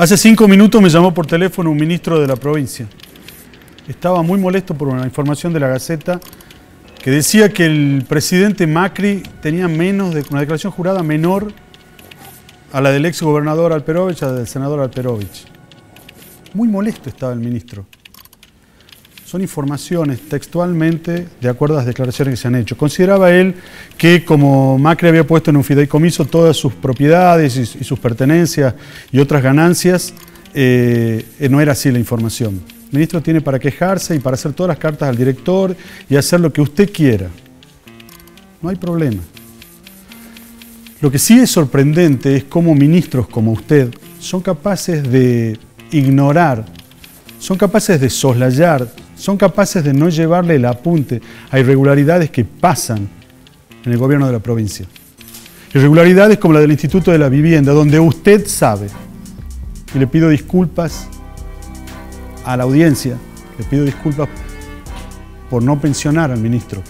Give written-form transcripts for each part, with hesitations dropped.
Hace 5 minutos me llamó por teléfono un ministro de la provincia. Estaba muy molesto por una información de la Gaceta que decía que el presidente Macri tenía una declaración jurada menor a la del ex gobernador Alperovich, a la del senador Alperovich. Muy molesto estaba el ministro. Son informaciones textualmente de acuerdo a las declaraciones que se han hecho. Consideraba él que como Macri había puesto en un fideicomiso todas sus propiedades y sus pertenencias y otras ganancias, no era así la información. El ministro tiene para quejarse y para hacer todas las cartas al director y hacer lo que usted quiera. No hay problema. Lo que sí es sorprendente es cómo ministros como usted son capaces de ignorar, son capaces de soslayar, son capaces de no llevarle el apunte a irregularidades que pasan en el gobierno de la provincia. Irregularidades como la del Instituto de la Vivienda, donde usted sabe, y le pido disculpas a la audiencia, le pido disculpas por no pensionar al ministro,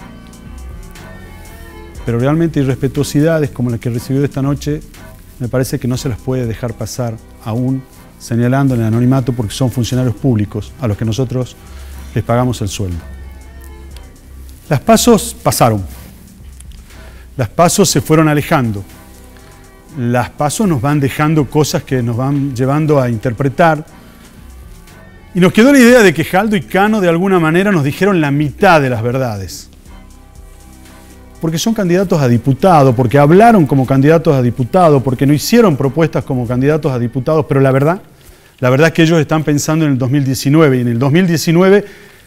pero realmente irrespetuosidades como la que recibió esta noche, me parece que no se las puede dejar pasar aún señalando en el anonimato porque son funcionarios públicos a los que nosotros les pagamos el sueldo. Las pasos pasaron. Las pasos se fueron alejando. Las pasos nos van dejando cosas que nos van llevando a interpretar. Y nos quedó la idea de que Jaldo y Cano de alguna manera nos dijeron la mitad de las verdades. Porque son candidatos a diputado, porque hablaron como candidatos a diputado, porque no hicieron propuestas como candidatos a diputados, pero la verdad es que ellos están pensando en el 2019 y en el 2019,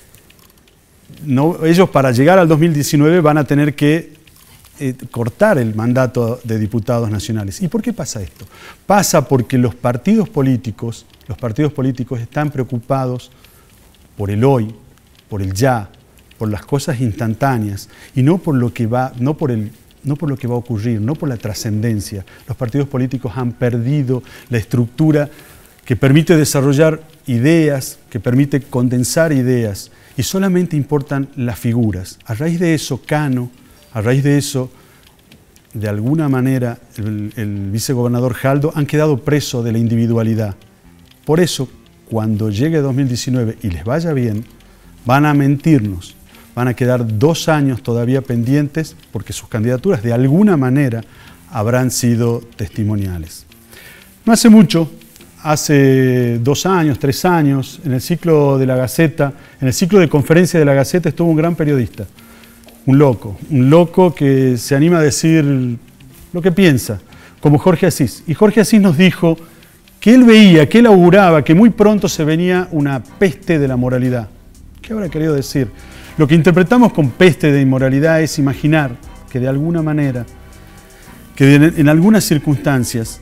ellos para llegar al 2019 van a tener que cortar el mandato de diputados nacionales. ¿Y por qué pasa esto? Pasa porque los partidos políticos están preocupados por el hoy, por el ya, por las cosas instantáneas y no por lo que va, no por lo que va a ocurrir, no por la trascendencia. Los partidos políticos han perdido la estructura que permite desarrollar ideas, que permite condensar ideas, y solamente importan las figuras. A raíz de eso, Cano, a raíz de eso, de alguna manera, el vicegobernador Jaldo han quedado presos de la individualidad. Por eso, cuando llegue 2019 y les vaya bien, van a mentirnos, van a quedar 2 años todavía pendientes porque sus candidaturas de alguna manera habrán sido testimoniales. No hace mucho, hace 2 años, 3 años, en el ciclo de la Gaceta, en el ciclo de conferencia de la Gaceta estuvo un gran periodista, un loco que se anima a decir lo que piensa, como Jorge Asís. Y Jorge Asís nos dijo que él veía, que él auguraba que muy pronto se venía una peste de la moralidad. ¿Qué habrá querido decir? Lo que interpretamos con peste de inmoralidad es imaginar que de alguna manera, que en algunas circunstancias,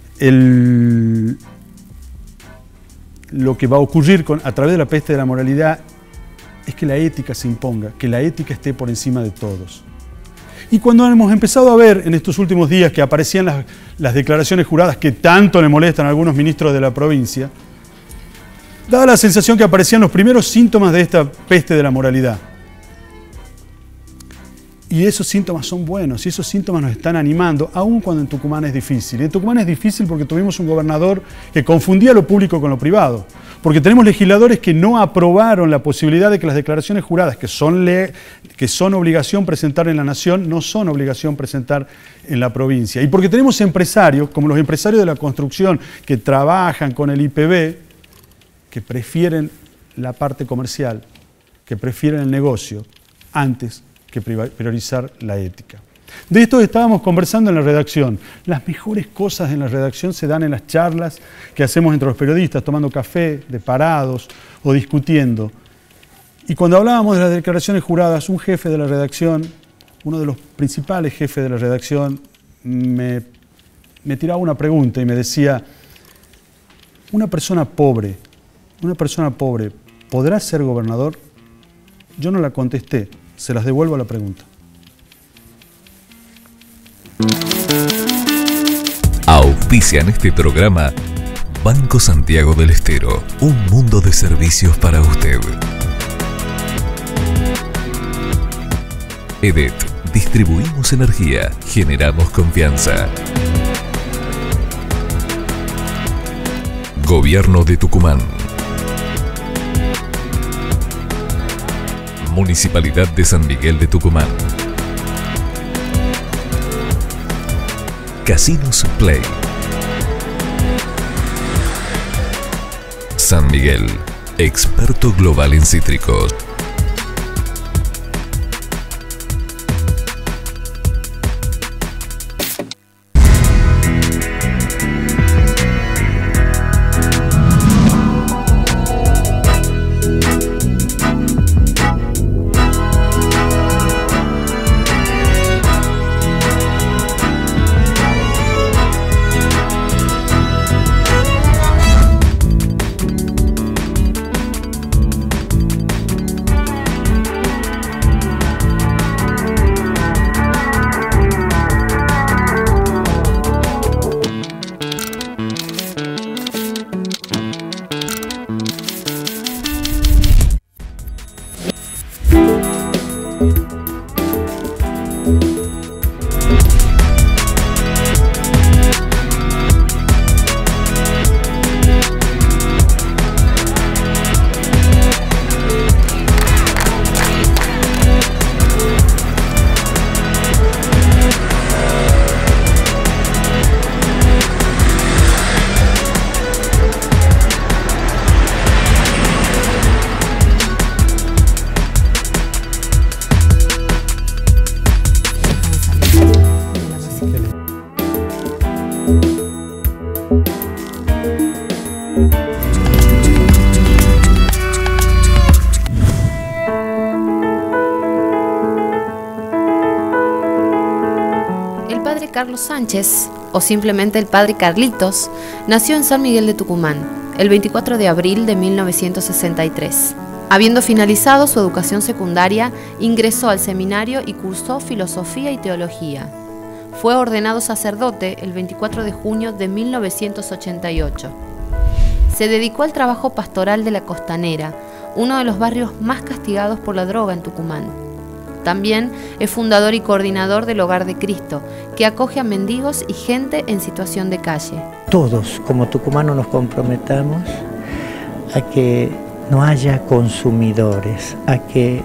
lo que va a ocurrir a través de la peste de la moralidad es que la ética se imponga, que la ética esté por encima de todos. Y cuando hemos empezado a ver en estos últimos días que aparecían las declaraciones juradas que tanto le molestan a algunos ministros de la provincia, daba la sensación que aparecían los primeros síntomas de esta peste de la moralidad. Y esos síntomas son buenos, y esos síntomas nos están animando, aun cuando en Tucumán es difícil. Y en Tucumán es difícil porque tuvimos un gobernador que confundía lo público con lo privado. Porque tenemos legisladores que no aprobaron la posibilidad de que las declaraciones juradas, que son obligación presentar en la Nación, no son obligación presentar en la provincia. Y porque tenemos empresarios, como los empresarios de la construcción, que trabajan con el IPB, que prefieren la parte comercial, que prefieren el negocio, antes que priorizar la ética. De esto estábamos conversando en la redacción. Las mejores cosas en la redacción se dan en las charlas que hacemos entre los periodistas, tomando café, de parados o discutiendo. Y cuando hablábamos de las declaraciones juradas, un jefe de la redacción, uno de los principales jefes de la redacción, me tiraba una pregunta y me decía, ¿una persona pobre, podrá ser gobernador? Yo no la contesté, se las devuelvo a la pregunta. Auspician este programa Banco Santiago del Estero, un mundo de servicios para usted. EDET, distribuimos energía, generamos confianza. Gobierno de Tucumán. Municipalidad de San Miguel de Tucumán. Casinos Play. San Miguel, experto global en cítricos. Carlos Sánchez, o simplemente el padre Carlitos, nació en San Miguel de Tucumán, el 24 de abril de 1963. Habiendo finalizado su educación secundaria, ingresó al seminario y cursó filosofía y teología. Fue ordenado sacerdote el 24 de junio de 1988. Se dedicó al trabajo pastoral de La Costanera, uno de los barrios más castigados por la droga en Tucumán. También es fundador y coordinador del Hogar de Cristo, que acoge a mendigos y gente en situación de calle. Todos, como tucumanos, nos comprometamos a que no haya consumidores, a que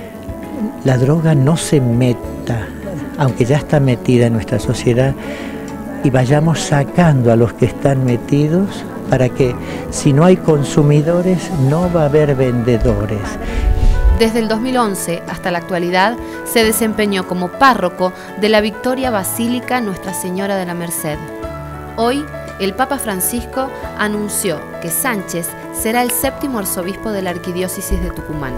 la droga no se meta, aunque ya está metida en nuestra sociedad, y vayamos sacando a los que están metidos para que, si no hay consumidores, no va a haber vendedores. Desde el 2011 hasta la actualidad se desempeñó como párroco de la Victoria Basílica Nuestra Señora de la Merced. Hoy, el Papa Francisco anunció que Sánchez será el 7º arzobispo de la Arquidiócesis de Tucumán.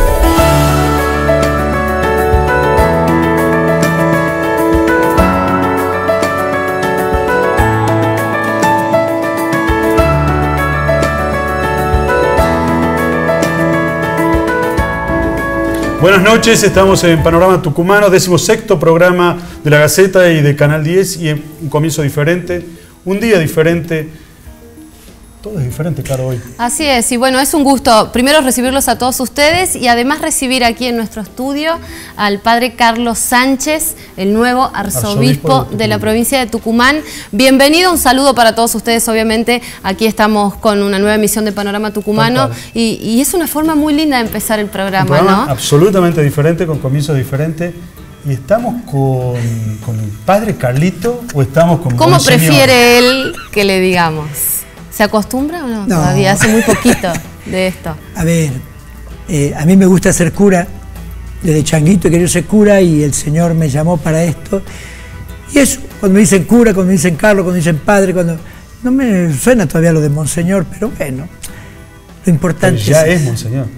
Buenas noches, estamos en Panorama Tucumano, 16º programa de La Gaceta y de Canal 10, y un comienzo diferente, un día diferente. Todo es diferente, claro, hoy. Así es, y bueno, es un gusto primero recibirlos a todos ustedes y además recibir aquí en nuestro estudio al padre Carlos Sánchez, el nuevo arzobispo de la provincia de Tucumán. Bienvenido, un saludo para todos ustedes, obviamente. Aquí estamos con una nueva emisión de Panorama Tucumano y es una forma muy linda de empezar el programa, ¿no? Absolutamente diferente, con comienzo diferente. ¿Y estamos con el padre Carlito o estamos con ¿Cómo Monseñor? Prefiere él que le digamos? ¿Se acostumbra o no? No. Todavía hace muy poquito de esto. A ver, a mí me gusta ser cura. Desde changuito he querido ser cura y el Señor me llamó para esto. Y eso, cuando me dicen cura, cuando me dicen Carlos, cuando me dicen padre, cuando... No me suena todavía lo de Monseñor, pero bueno, lo importante ya es Monseñor.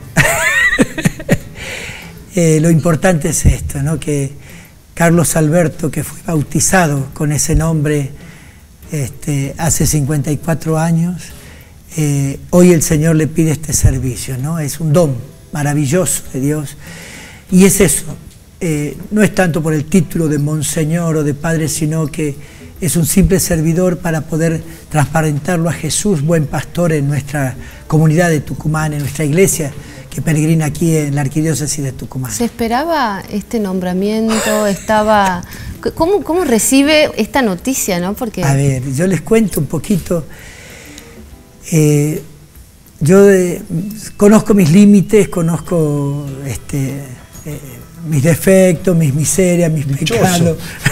Lo importante es esto, ¿no? Que Carlos Alberto, que fue bautizado con ese nombre hace 54 años, hoy el Señor le pide este servicio, ¿no? Es un don maravilloso de Dios. Y es eso, no es tanto por el título de Monseñor o de Padre, sino que es un simple servidor para poder transparentarlo a Jesús, buen pastor, en nuestra comunidad de Tucumán, en nuestra iglesia que peregrina aquí en la Arquidiócesis de Tucumán. ¿Se esperaba este nombramiento? ¿Cómo recibe esta noticia, no? Porque... A ver, yo les cuento un poquito. Yo conozco mis límites, conozco mis defectos, mis miserias, mis pecados.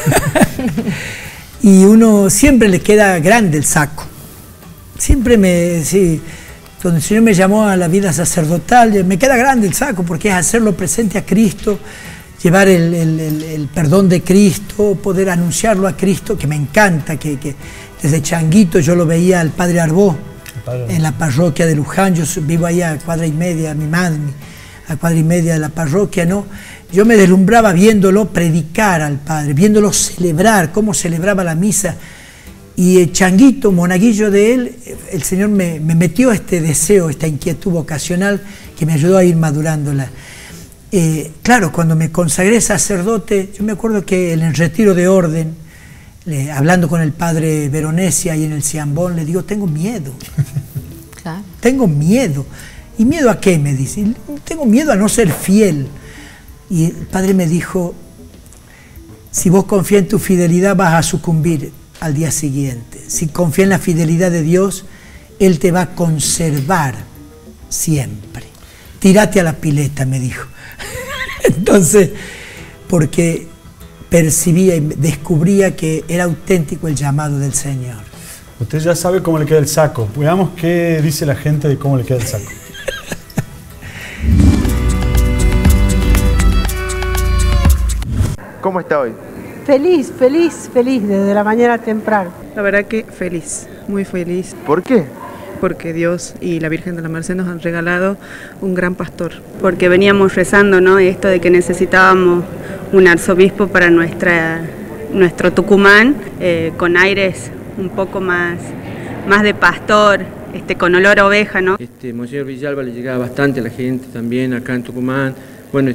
Y uno siempre le queda grande el saco. Siempre cuando el Señor me llamó a la vida sacerdotal, me queda grande el saco, porque es hacerlo presente a Cristo, llevar el perdón de Cristo, poder anunciarlo a Cristo, que me encanta, que desde changuito yo lo veía al Padre Arbó, en la parroquia de Luján. Yo vivo ahí a cuadra y media, mi madre, a cuadra y media de la parroquia, ¿no? Yo me deslumbraba viéndolo predicar al Padre, viéndolo celebrar, cómo celebraba la misa. Y el changuito, monaguillo de él, el Señor me metió este deseo, esta inquietud vocacional que me ayudó a ir madurándola. Claro, cuando me consagré sacerdote, yo me acuerdo que en el retiro de orden, hablando con el padre Veronesi ahí en el Ciambón, le digo, tengo miedo. Claro. Tengo miedo. ¿Y miedo a qué? Me dice. Tengo miedo a no ser fiel. Y el padre me dijo, si vos confías en tu fidelidad vas a sucumbir al día siguiente. Si confías en la fidelidad de Dios, Él te va a conservar siempre. Tírate a la pileta, me dijo. Entonces, porque percibía y descubría que era auténtico el llamado del Señor. Usted ya sabe cómo le queda el saco. Veamos qué dice la gente de cómo le queda el saco. ¿Cómo está hoy? Feliz, feliz, feliz, desde la mañana temprano. La verdad que feliz, muy feliz. ¿Por qué? Porque Dios y la Virgen de la Merced nos han regalado un gran pastor. Porque veníamos rezando, ¿no? Esto de que necesitábamos un arzobispo para nuestro Tucumán, con aires un poco más de pastor, con olor a oveja, ¿no? Monseñor Villalba le llegaba bastante a la gente también acá en Tucumán. Bueno,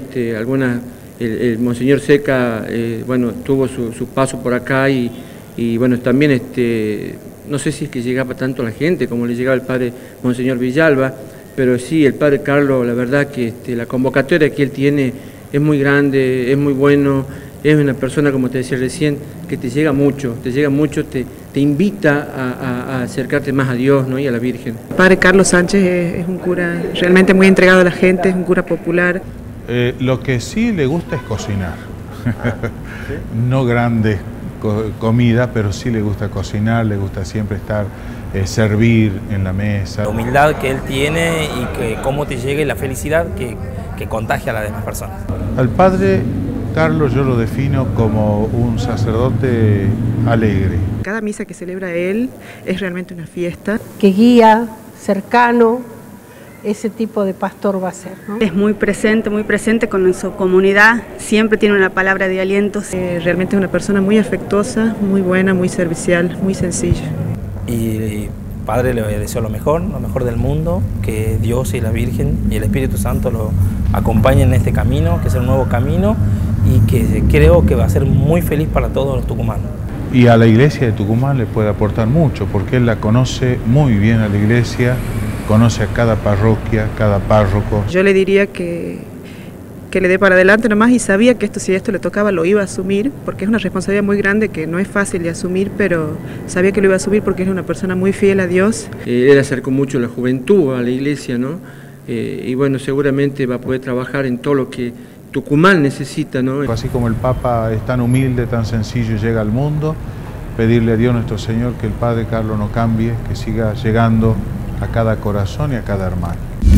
el Monseñor Seca, bueno, tuvo su paso por acá y bueno, también no sé si es que llegaba tanto a la gente como le llegaba el padre Monseñor Villalba, pero sí, el padre Carlos, la verdad que la convocatoria que él tiene es muy grande, es muy bueno, es una persona, como te decía recién, que te llega mucho, te invita a acercarte más a Dios, ¿no? Y a la Virgen. El padre Carlos Sánchez es un cura realmente muy entregado a la gente, es un cura popular. Lo que sí le gusta es cocinar. No grandes comida, pero sí le gusta cocinar, le gusta siempre estar, servir en la mesa. La humildad que él tiene y que cómo te llega y la felicidad que contagia a las demás personas. Al padre Carlos yo lo defino como un sacerdote alegre. Cada misa que celebra él es realmente una fiesta. Que guía, cercano, ese tipo de pastor va a ser, ¿no? Es muy presente con su comunidad, siempre tiene una palabra de aliento. Realmente es una persona muy afectuosa, muy buena, muy servicial, muy sencilla. Y Padre, le deseo lo mejor del mundo, que Dios y la Virgen y el Espíritu Santo lo acompañen en este camino, que es un nuevo camino y que creo que va a ser muy feliz para todos los tucumanos. Y a la iglesia de Tucumán le puede aportar mucho, porque él la conoce muy bien a la iglesia, conoce a cada parroquia, cada párroco. Yo le diría que le dé para adelante nomás y sabía que si esto le tocaba lo iba a asumir, porque es una responsabilidad muy grande que no es fácil de asumir, pero sabía que lo iba a asumir porque es una persona muy fiel a Dios. Él acercó mucho la juventud a la iglesia, ¿no? Y bueno, seguramente va a poder trabajar en todo lo que Tucumán necesita, ¿no? Así como el Papa es tan humilde, tan sencillo y llega al mundo, pedirle a Dios nuestro Señor que el Padre Carlos no cambie, que siga llegando a cada corazón y a cada hermano.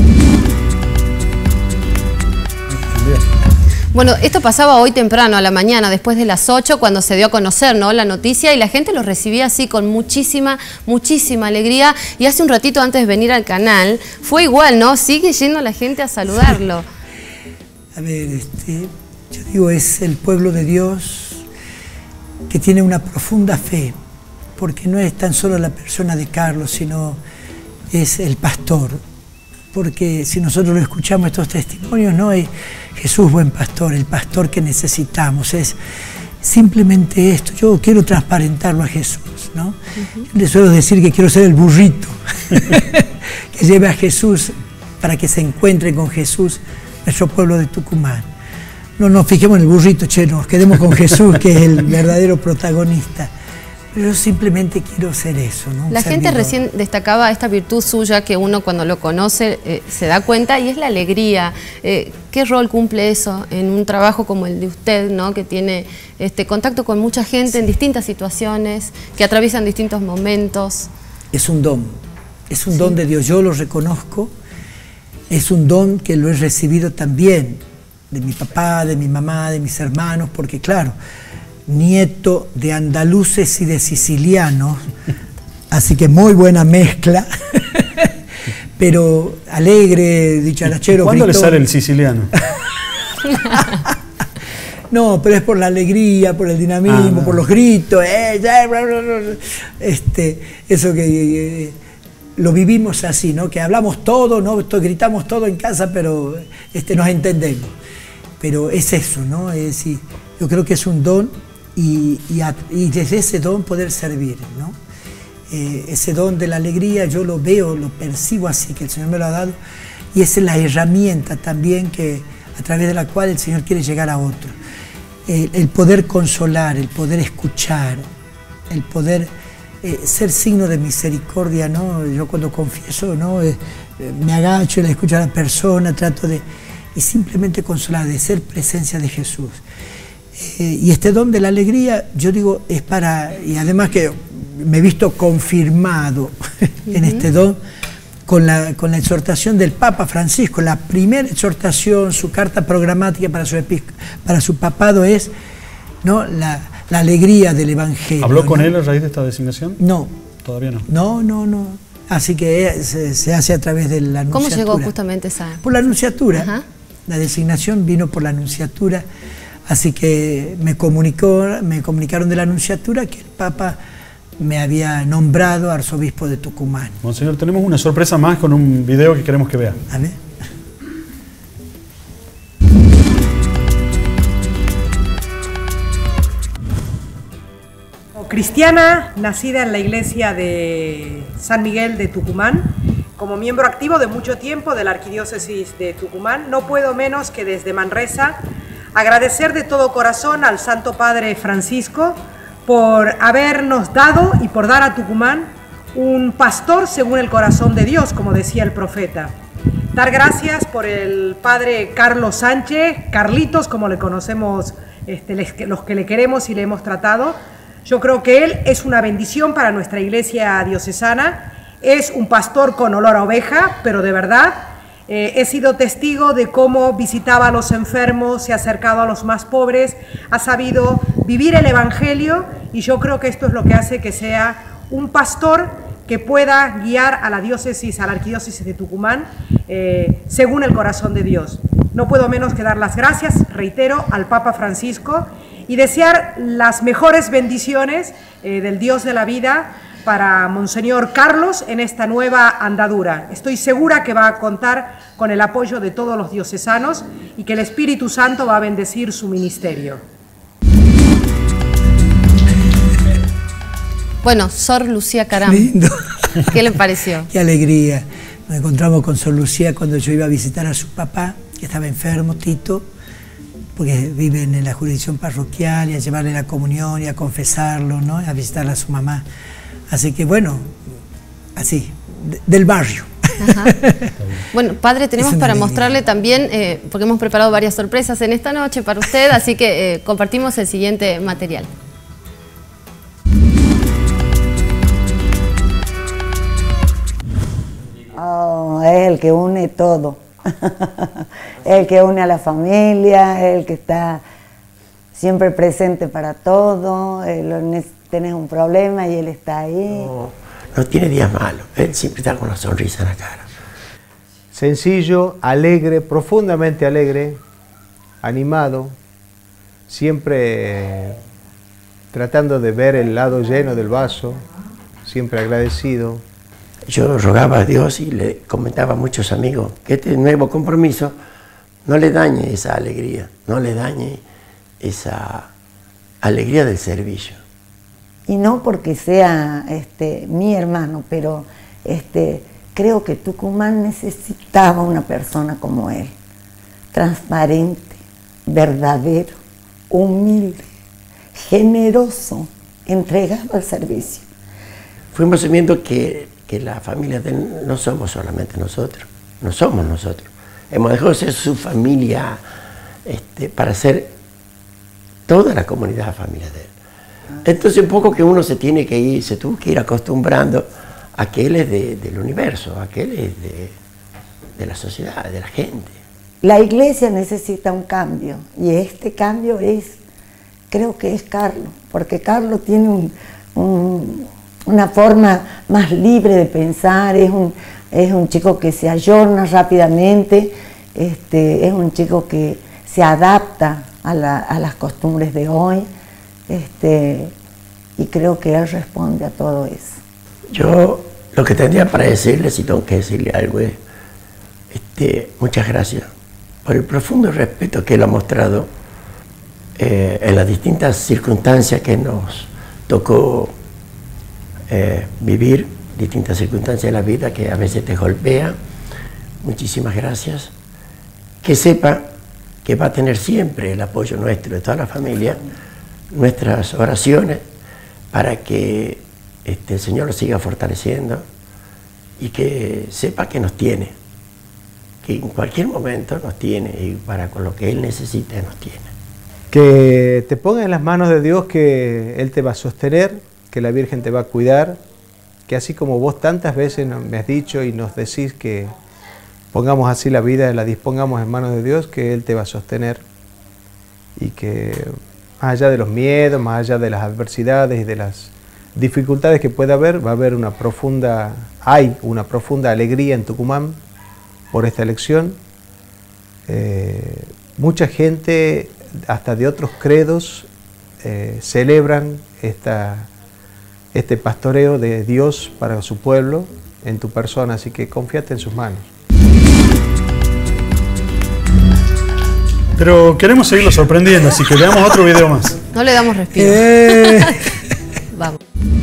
Bueno, esto pasaba hoy temprano, a la mañana, después de las 8, cuando se dio a conocer, ¿no?, la noticia, y la gente lo recibía así con muchísima alegría. Y hace un ratito antes de venir al canal, fue igual, ¿no? Sigue yendo la gente a saludarlo. A ver, yo digo, es el pueblo de Dios que tiene una profunda fe, porque no es tan solo la persona de Carlos, sino es el pastor. Porque si nosotros lo escuchamos estos testimonios, no es Jesús buen pastor, el pastor que necesitamos, es simplemente esto. Yo quiero transparentarlo a Jesús, ¿no? Yo le suelo decir que quiero ser el burrito que lleve a Jesús para que se encuentre con Jesús nuestro pueblo de Tucumán. No nos fijemos en el burrito, che, nos quedemos con Jesús, que es el verdadero protagonista. Pero yo simplemente quiero ser eso, ¿no? La gente recién destacaba esta virtud suya que uno cuando lo conoce se da cuenta, y es la alegría. ¿Qué rol cumple eso en un trabajo como el de usted, ¿no? Que tiene contacto con mucha gente en distintas situaciones, que atraviesan distintos momentos? Es un don de Dios, yo lo reconozco, es un don que lo he recibido también de mi papá, de mi mamá, de mis hermanos, porque claro, nieto de andaluces y de sicilianos, así que muy buena mezcla, pero alegre, dicharachero. ¿Cuándo le sale el siciliano? No, pero es por la alegría, por el dinamismo, por los gritos, eso que lo vivimos así, ¿no? Que hablamos todo, ¿no? Gritamos todo en casa, pero nos entendemos. Pero es eso, ¿no? Es decir, yo creo que es un don y desde ese don poder servir, ¿no? Ese don de la alegría yo lo veo, lo percibo así, que el Señor me lo ha dado, y esa es la herramienta también a través de la cual el Señor quiere llegar a otro. El poder consolar, el poder escuchar, el poder ser signo de misericordia, ¿no? Yo cuando confieso, ¿no? Me agacho y le escucho a la persona, trato de... y simplemente consolar, de ser presencia de Jesús. Y este don de la alegría, yo digo, es para... y además que me he visto confirmado en este don con la exhortación del Papa Francisco. La primera exhortación, su carta programática para su papado es, ¿no? la alegría del Evangelio. ¿Habló con él a raíz de esta designación? No. ¿Todavía no? No. Así que se hace a través de la anunciatura. ¿Cómo llegó justamente esa...? Por la anunciatura. Ajá. La designación vino por la anunciatura, así que me comunicaron de la anunciatura que el Papa me había nombrado arzobispo de Tucumán. Monseñor, tenemos una sorpresa más con un video que queremos que vea. A ver. Cristiana, nacida en la iglesia de San Miguel de Tucumán, como miembro activo de mucho tiempo de la Arquidiócesis de Tucumán, no puedo menos que desde Manresa agradecer de todo corazón al Santo Padre Francisco por habernos dado y por dar a Tucumán un pastor según el corazón de Dios, como decía el profeta. Dar gracias por el Padre Carlos Sánchez, Carlitos, como le conocemos los que le queremos y le hemos tratado. Yo creo que él es una bendición para nuestra iglesia diocesana. Es un pastor con olor a oveja, pero de verdad. He sido testigo de cómo visitaba a los enfermos, se ha acercado a los más pobres, ha sabido vivir el Evangelio, y yo creo que esto es lo que hace que sea un pastor que pueda guiar a la diócesis, a la arquidiócesis de Tucumán, según el corazón de Dios. No puedo menos que dar las gracias, reitero, al Papa Francisco y desear las mejores bendiciones del Dios de la vida para Monseñor Carlos en esta nueva andadura. Estoy segura que va a contar con el apoyo de todos los diocesanos y que el Espíritu Santo va a bendecir su ministerio. Bueno, Sor Lucía Caram, Lindo. ¿Qué le pareció? Qué alegría. Nos encontramos con Sor Lucía cuando yo iba a visitar a su papá, que estaba enfermo, Tito, porque viven en la jurisdicción parroquial, y a llevarle la comunión y a confesarlo, ¿no? A visitarle a su mamá. Así que bueno, así, del barrio. Ajá. Bueno, padre, tenemos para mostrarle también, porque hemos preparado varias sorpresas en esta noche para usted, así que compartimos el siguiente material. Oh, es el que une todo. El que une a la familia, el que está siempre presente para todo. Tenés un problema y él está ahí. No tiene días malos, él siempre está con una sonrisa en la cara. Sencillo, alegre, profundamente alegre, animado, siempre tratando de ver el lado lleno del vaso, siempre agradecido. Yo rogaba a Dios y le comentaba a muchos amigos que este nuevo compromiso no le dañe esa alegría, no le dañe esa alegría del servicio. Y no porque sea mi hermano, pero creo que Tucumán necesitaba una persona como él, transparente, verdadero, humilde, generoso, entregado al servicio. Fuimos viendo que la familia de él no somos solamente nosotros, no somos nosotros. Hemos dejado de ser su familia para ser toda la comunidad de familia de él. Entonces un poco que uno se tuvo que ir acostumbrando a que él es del universo, a que él es de la sociedad, de la gente. La iglesia necesita un cambio y este cambio creo que es Carlos, porque Carlos tiene una forma más libre de pensar, es un chico que se ayorna rápidamente, es un chico que se adapta a las costumbres de hoy, y creo que él responde a todo eso. Yo lo que tendría para decirle, si tengo que decirle algo, es muchas gracias por el profundo respeto que él ha mostrado en las distintas circunstancias que nos tocó vivir, distintas circunstancias de la vida que a veces te golpean. Muchísimas gracias. Que sepa que va a tener siempre el apoyo nuestro, de toda la familia, nuestras oraciones para que el Señor lo siga fortaleciendo y que sepa que nos tiene, que en cualquier momento nos tiene y para con lo que Él necesite nos tiene. Que te ponga en las manos de Dios, que Él te va a sostener, que la Virgen te va a cuidar, que así como vos tantas veces me has dicho y nos decís que pongamos así la vida, la dispongamos en manos de Dios, que Él te va a sostener y que más allá de los miedos, más allá de las adversidades y de las dificultades que pueda haber, va a haber una profunda alegría en Tucumán por esta elección. Mucha gente, hasta de otros credos, celebran este pastoreo de Dios para su pueblo en tu persona, así que confíate en sus manos. Pero queremos seguirlo sorprendiendo, así que veamos otro video más. No le damos respiro. Vamos.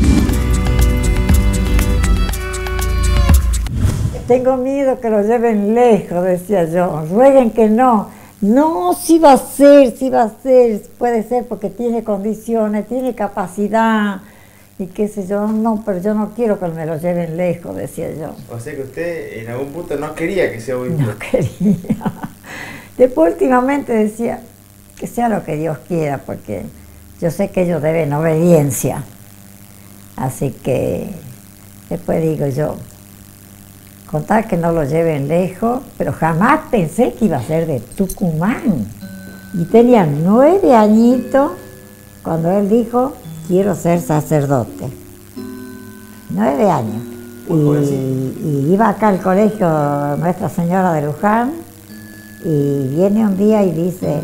Tengo miedo que lo lleven lejos, decía yo. Rueguen que no. No, sí va a ser, puede ser porque tiene condiciones, tiene capacidad y qué sé yo, no, pero yo no quiero que me lo lleven lejos, decía yo. O sea que usted en algún punto no quería que sea obispo. No quería. Después últimamente decía que sea lo que Dios quiera, porque yo sé que ellos deben obediencia. Así que después digo yo, contar que no lo lleven lejos, pero jamás pensé que iba a ser de Tucumán. Y tenía 9 añitos cuando él dijo, quiero ser sacerdote. 9 años. Y iba acá al colegio Nuestra Señora de Luján, y viene un día y dice,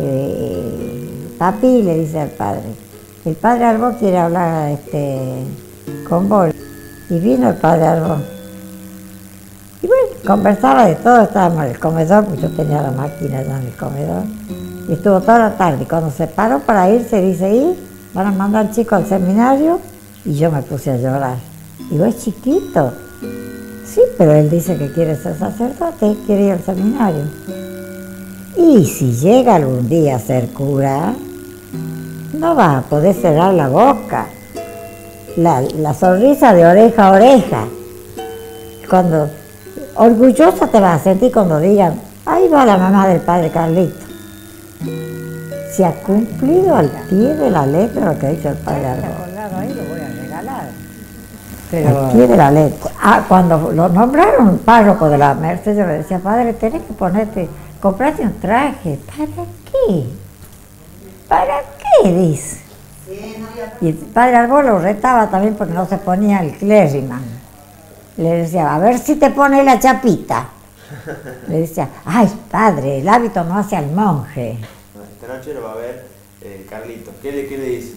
papi, le dice al padre, el padre Arbó quiere hablar con vos. Y vino el padre Arbó. Y bueno, conversaba de todo, estábamos en el comedor, porque yo tenía la máquina allá en el comedor. Y estuvo toda la tarde. Y cuando se paró para irse, dice, ¿y van a mandar al chico al seminario? Y yo me puse a llorar. Digo, es chiquito. Sí, pero él dice que quiere ser sacerdote, quiere ir al seminario. Y si llega algún día a ser cura, no va a poder cerrar la boca. La sonrisa de oreja a oreja. Cuando orgullosa te vas a sentir cuando digan, ahí va la mamá del padre Carlito. Se ha cumplido al pie de la letra lo que dice el padre Arbó. Ahí lo voy a regalar. Pero al pie de la letra. Cuando lo nombraron párroco de la Merced, yo le decía, padre, tenés que comprarte un traje. ¿Para qué? ¿Para qué? Dice. Y el padre Arbó lo retaba también porque no se ponía el clériman. Le decía, a ver si te pone la chapita. Le decía, ay, padre, el hábito no hace al monje. Esta noche lo va a ver Carlito. ¿Qué le dice?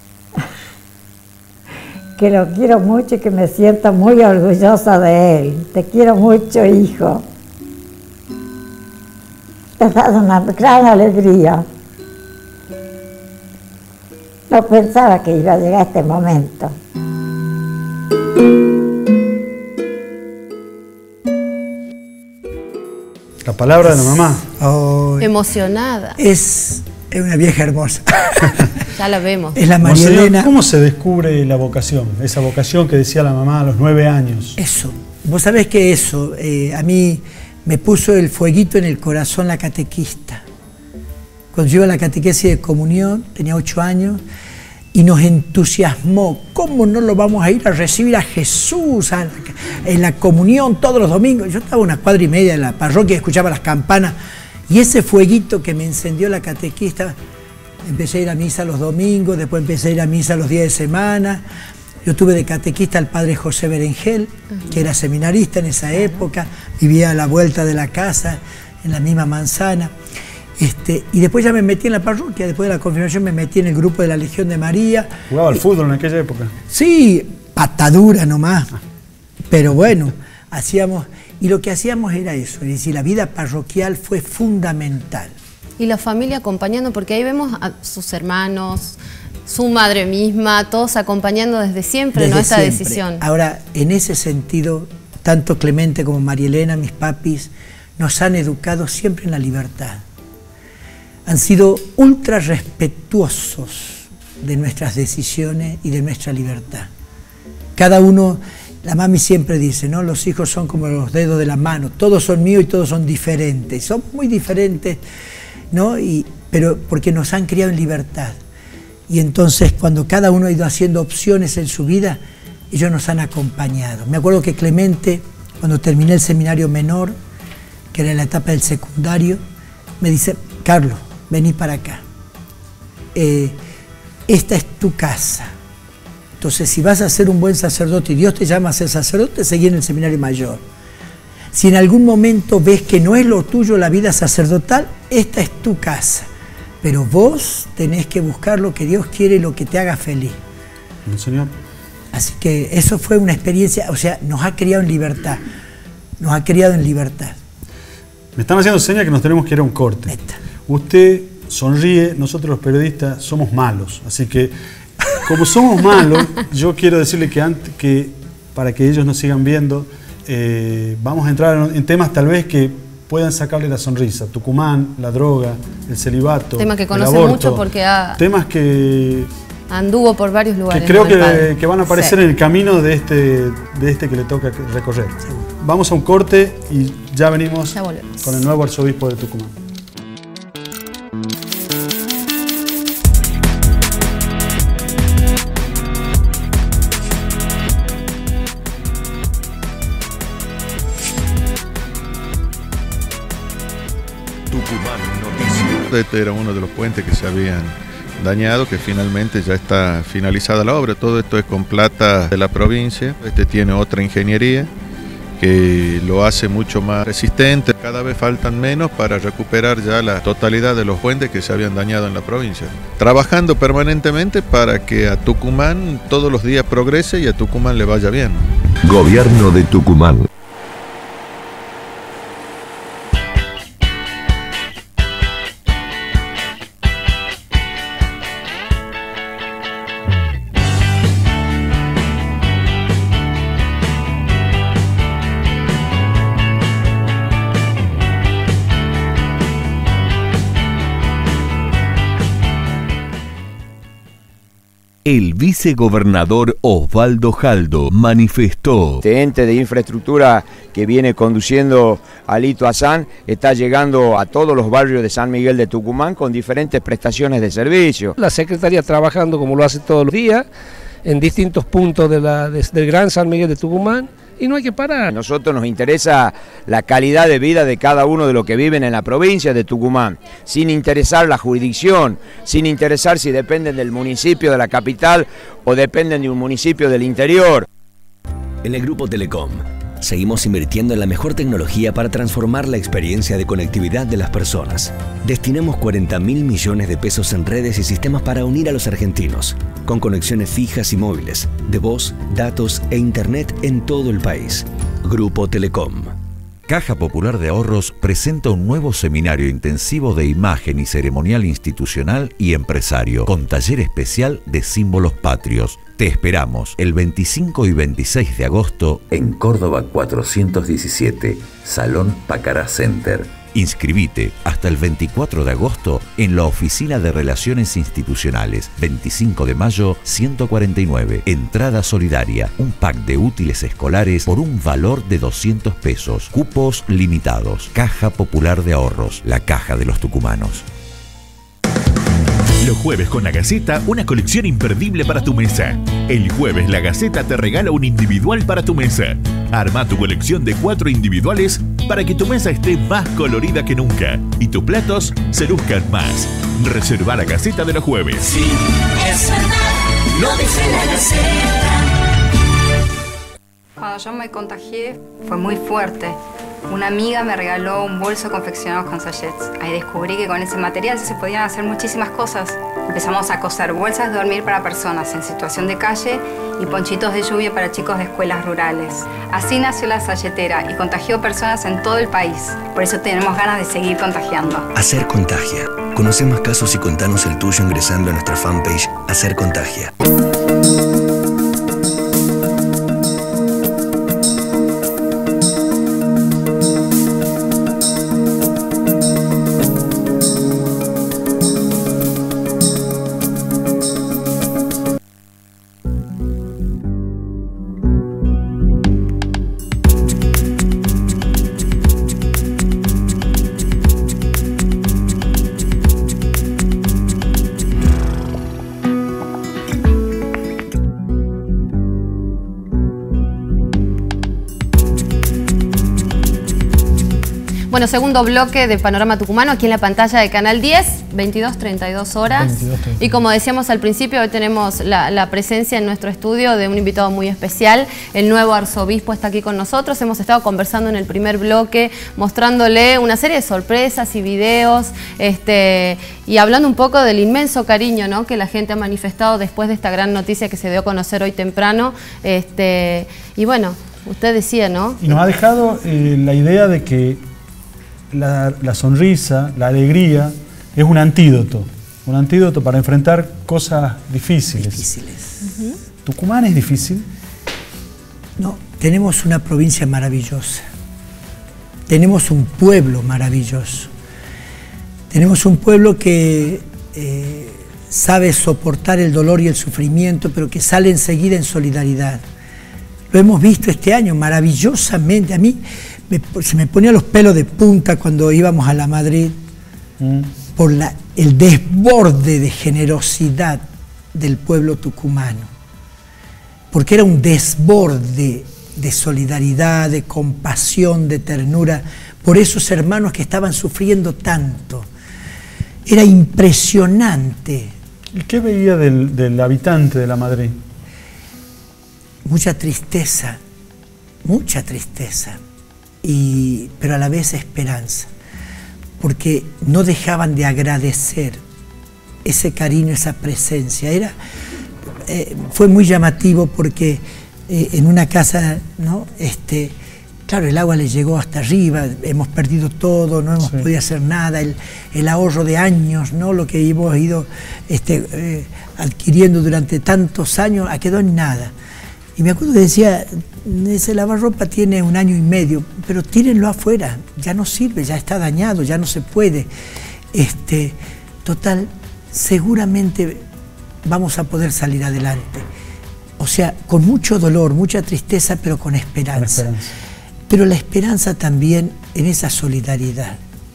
Que lo quiero mucho y que me siento muy orgullosa de él. Te quiero mucho, hijo. Te das una gran alegría. No pensaba que iba a llegar este momento. La palabra de la mamá. Emocionada. Es Es una vieja hermosa. Ya la vemos. Es la María Elena. ¿Cómo se descubre la vocación? Esa vocación que decía la mamá a los 9 años. Eso. Vos sabés que eso, a mí me puso el fueguito en el corazón la catequista. Cuando yo iba a la catequesis de comunión, tenía 8 años, y nos entusiasmó. ¿Cómo no lo vamos a ir a recibir a Jesús en la comunión todos los domingos? Yo estaba a 1,5 cuadras de la parroquia y escuchaba las campanas. Y ese fueguito que me encendió la catequista, empecé a ir a misa los domingos, después empecé a ir a misa los días de semana. Yo tuve de catequista al padre José Berengel, que era seminarista en esa época, vivía a la vuelta de la casa, en la misma manzana. Y después ya me metí en la parroquia, después de la confirmación me metí en el grupo de la Legión de María. ¿Jugaba al fútbol en aquella época? Sí, patadura nomás. Pero bueno, hacíamos... Y lo que hacíamos era eso, es decir, la vida parroquial fue fundamental. Y la familia acompañando, porque ahí vemos a sus hermanos, su madre misma, todos acompañando desde siempre, ¿no? Esta decisión. Ahora, en ese sentido, tanto Clemente como María Elena, mis papis, nos han educado siempre en la libertad. Han sido ultra respetuosos de nuestras decisiones y de nuestra libertad. Cada uno... La mami siempre dice, ¿no? Los hijos son como los dedos de la mano, todos son míos y todos son diferentes. Son muy diferentes, ¿no? Pero porque nos han criado en libertad. Y entonces, cuando cada uno ha ido haciendo opciones en su vida, ellos nos han acompañado. Me acuerdo que Clemente, cuando terminé el seminario menor, que era la etapa del secundario, me dice, Carlos, vení para acá. Esta es tu casa. Entonces, si vas a ser un buen sacerdote y Dios te llama a ser sacerdote, seguí en el seminario mayor. Si en algún momento ves que no es lo tuyo la vida sacerdotal, esta es tu casa. Pero vos tenés que buscar lo que Dios quiere y lo que te haga feliz. Señor. Así que eso fue una experiencia, o sea, nos ha criado en libertad. Nos ha criado en libertad. Me están haciendo señas que nos tenemos que ir a un corte. Usted sonríe, nosotros los periodistas somos malos, así que... Como somos malos, yo quiero decirle que para que ellos nos sigan viendo, vamos a entrar en temas tal vez que puedan sacarle la sonrisa. Tucumán, la droga, el celibato, temas que conoce el aborto, mucho porque temas que anduvo por varios lugares. Que creo que van a aparecer en el camino de este que le toca recorrer. Vamos a un corte y ya venimos con el nuevo arzobispo de Tucumán. Este era uno de los puentes que se habían dañado, que finalmente ya está finalizada la obra. Todo esto es con plata de la provincia. Este tiene otra ingeniería que lo hace mucho más resistente. Cada vez faltan menos para recuperar ya la totalidad de los puentes que se habían dañado en la provincia. Trabajando permanentemente para que a Tucumán todos los días progrese y a Tucumán le vaya bien. Gobierno de Tucumán. El vicegobernador Osvaldo Jaldo manifestó: Este ente de infraestructura que viene conduciendo Alito Azán está llegando a todos los barrios de San Miguel de Tucumán con diferentes prestaciones de servicio. La Secretaría trabajando como lo hace todos los días en distintos puntos del Gran San Miguel de Tucumán. Y no hay que parar. A nosotros nos interesa la calidad de vida de cada uno de los que viven en la provincia de Tucumán, sin interesar la jurisdicción, sin interesar si dependen del municipio de la capital o dependen de un municipio del interior. En el Grupo Telecom seguimos invirtiendo en la mejor tecnología para transformar la experiencia de conectividad de las personas. Destinamos 40.000 millones de pesos en redes y sistemas para unir a los argentinos, con conexiones fijas y móviles, de voz, datos e internet en todo el país. Grupo Telecom. Caja Popular de Ahorros presenta un nuevo seminario intensivo de imagen y ceremonial institucional y empresario, con taller especial de símbolos patrios. Te esperamos el 25 y 26 de agosto en Córdoba 417, Salón Pacará Center. Inscribite hasta el 24 de agosto en la Oficina de Relaciones Institucionales, 25 de mayo 149. Entrada solidaria, un pack de útiles escolares por un valor de 200 pesos. Cupos limitados. Caja Popular de Ahorros, la caja de los tucumanos. Los jueves con La Gaceta, una colección imperdible para tu mesa. El jueves La Gaceta te regala un individual para tu mesa. Arma tu colección de 4 individuales para que tu mesa esté más colorida que nunca y tus platos se luzcan más. Reserva La Gaceta de los jueves. Sí, es verdad, lo dice La Gaceta. Cuando yo me contagié fue muy fuerte. Una amiga me regaló un bolso confeccionado con sachets. Ahí descubrí que con ese material se podían hacer muchísimas cosas. Empezamos a coser bolsas de dormir para personas en situación de calle y ponchitos de lluvia para chicos de escuelas rurales. Así nació la sachetera y contagió personas en todo el país. Por eso tenemos ganas de seguir contagiando. Hacer Contagia. Conoce más casos y contanos el tuyo ingresando a nuestra fanpage Hacer Contagia. Bueno, segundo bloque de Panorama Tucumano, aquí en la pantalla de Canal 10, 22:32 horas. Y como decíamos al principio, hoy tenemos la presencia en nuestro estudio de un invitado muy especial. El nuevo arzobispo está aquí con nosotros. Hemos estado conversando en el primer bloque, mostrándole una serie de sorpresas y videos, y hablando un poco del inmenso cariño, ¿no?, que la gente ha manifestado después de esta gran noticia que se dio a conocer hoy temprano. Y bueno, usted decía, ¿no? Y nos ha dejado la idea de que la sonrisa, la alegría, es un antídoto para enfrentar cosas difíciles. ¿Tucumán es difícil? No, tenemos una provincia maravillosa, tenemos un pueblo maravilloso, tenemos un pueblo que sabe soportar el dolor y el sufrimiento, pero que sale enseguida en solidaridad. Lo hemos visto este año maravillosamente. A mí se me ponían los pelos de punta cuando íbamos a La Madrid por el desborde de generosidad del pueblo tucumano, porque era un desborde de solidaridad, de compasión, de ternura por esos hermanos que estaban sufriendo tanto. Era impresionante. ¿Y qué veía del habitante de La Madrid? Mucha tristeza, pero a la vez esperanza, porque no dejaban de agradecer ese cariño, esa presencia. Fue muy llamativo porque en una casa, ¿no?, claro, el agua les llegó hasta arriba, hemos perdido todo, no hemos podido hacer nada, el ahorro de años, ¿no?, lo que hemos ido adquiriendo durante tantos años, quedó en nada. Y me acuerdo que decía, ese lavarropa tiene 1 año y medio, pero tírenlo afuera, ya no sirve, ya está dañado, ya no se puede. Total, seguramente vamos a poder salir adelante. O sea, con mucho dolor, mucha tristeza, pero con esperanza. Pero la esperanza también en esa solidaridad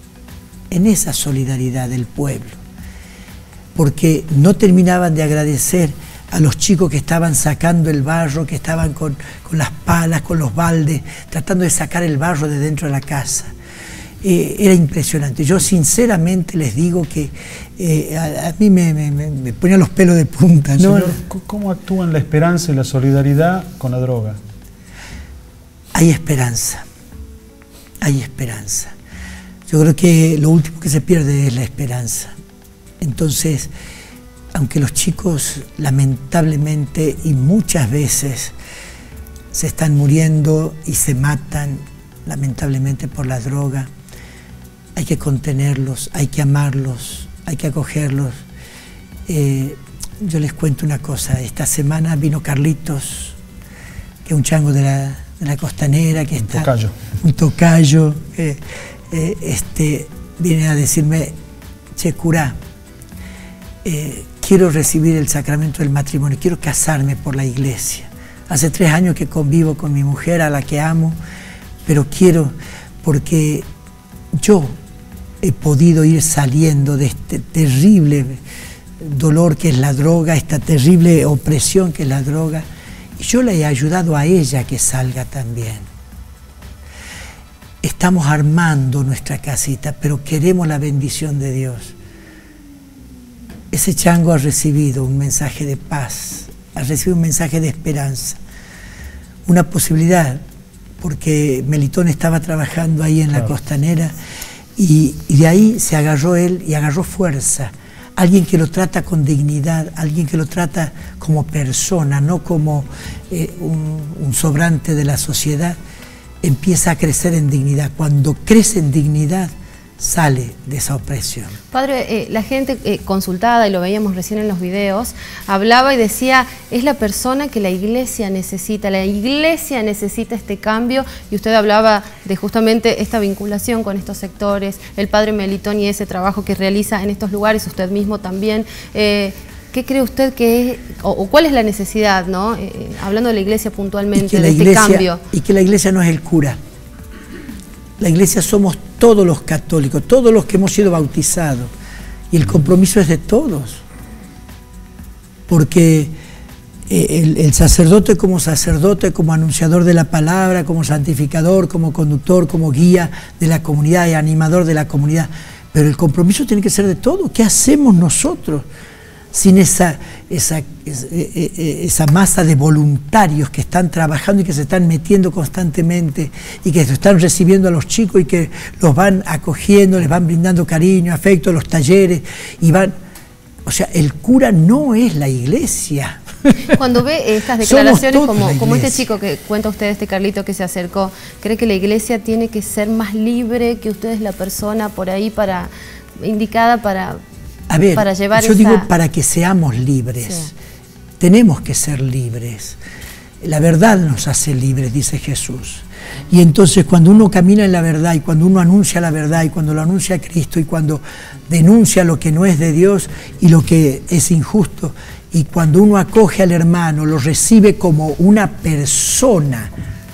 del pueblo. Porque no terminaban de agradecer a los chicos que estaban sacando el barro, que estaban con las palas, con los baldes, tratando de sacar el barro de dentro de la casa. Era impresionante. Yo sinceramente les digo que a mí me ponían los pelos de punta, ¿no? Señor, ¿cómo actúan la esperanza y la solidaridad con la droga? Hay esperanza, hay esperanza. Yo creo que lo último que se pierde es la esperanza. Entonces, aunque los chicos lamentablemente y muchas veces se están muriendo y se matan lamentablemente por la droga, hay que contenerlos, hay que amarlos, hay que acogerlos. Yo les cuento una cosa, esta semana vino Carlitos, que es un chango de la costanera, que está... Tocayo. Un tocayo, viene a decirme, che, cura, quiero recibir el sacramento del matrimonio, quiero casarme por la iglesia. Hace 3 años que convivo con mi mujer, a la que amo, pero quiero, porque yo he podido ir saliendo de este terrible dolor que es la droga, esta terrible opresión que es la droga, y yo le he ayudado a ella que salga también. Estamos armando nuestra casita, pero queremos la bendición de Dios. Ese chango ha recibido un mensaje de paz, ha recibido un mensaje de esperanza, una posibilidad, porque Melitón estaba trabajando ahí en la costanera y de ahí se agarró él y agarró fuerza. Alguien que lo trata con dignidad, alguien que lo trata como persona, no como un sobrante de la sociedad, empieza a crecer en dignidad. Cuando crece en dignidad, sale de esa opresión. Padre, la gente consultada, y lo veíamos recién en los videos, hablaba y decía, es la persona que la iglesia necesita este cambio, y usted hablaba de justamente esta vinculación con estos sectores, el Padre Melitón y ese trabajo que realiza en estos lugares, usted mismo también. ¿Qué cree usted que es, o cuál es la necesidad, ¿no? Hablando de la iglesia puntualmente, de este cambio? Y que la iglesia no es el cura. La iglesia somos todos los católicos, todos los que hemos sido bautizados. Y el compromiso es de todos. Porque el sacerdote, como anunciador de la palabra, como santificador, como conductor, como guía de la comunidad y animador de la comunidad. Pero el compromiso tiene que ser de todos. ¿Qué hacemos nosotros sin esa masa de voluntarios que están trabajando y que se están metiendo constantemente y que están recibiendo a los chicos y que los van acogiendo, les van brindando cariño, afecto, los talleres y van... O sea, el cura no es la iglesia. Cuando ve estas declaraciones como este chico que cuenta usted, este Carlito que se acercó, ¿cree que la iglesia tiene que ser más libre, que usted es la persona por ahí indicada para llevar yo digo para que seamos libres? Sí. Tenemos que ser libres. La verdad nos hace libres, dice Jesús. Y entonces cuando uno camina en la verdad y cuando uno anuncia la verdad y cuando lo anuncia a Cristo y cuando denuncia lo que no es de Dios y lo que es injusto, y cuando uno acoge al hermano, lo recibe como una persona,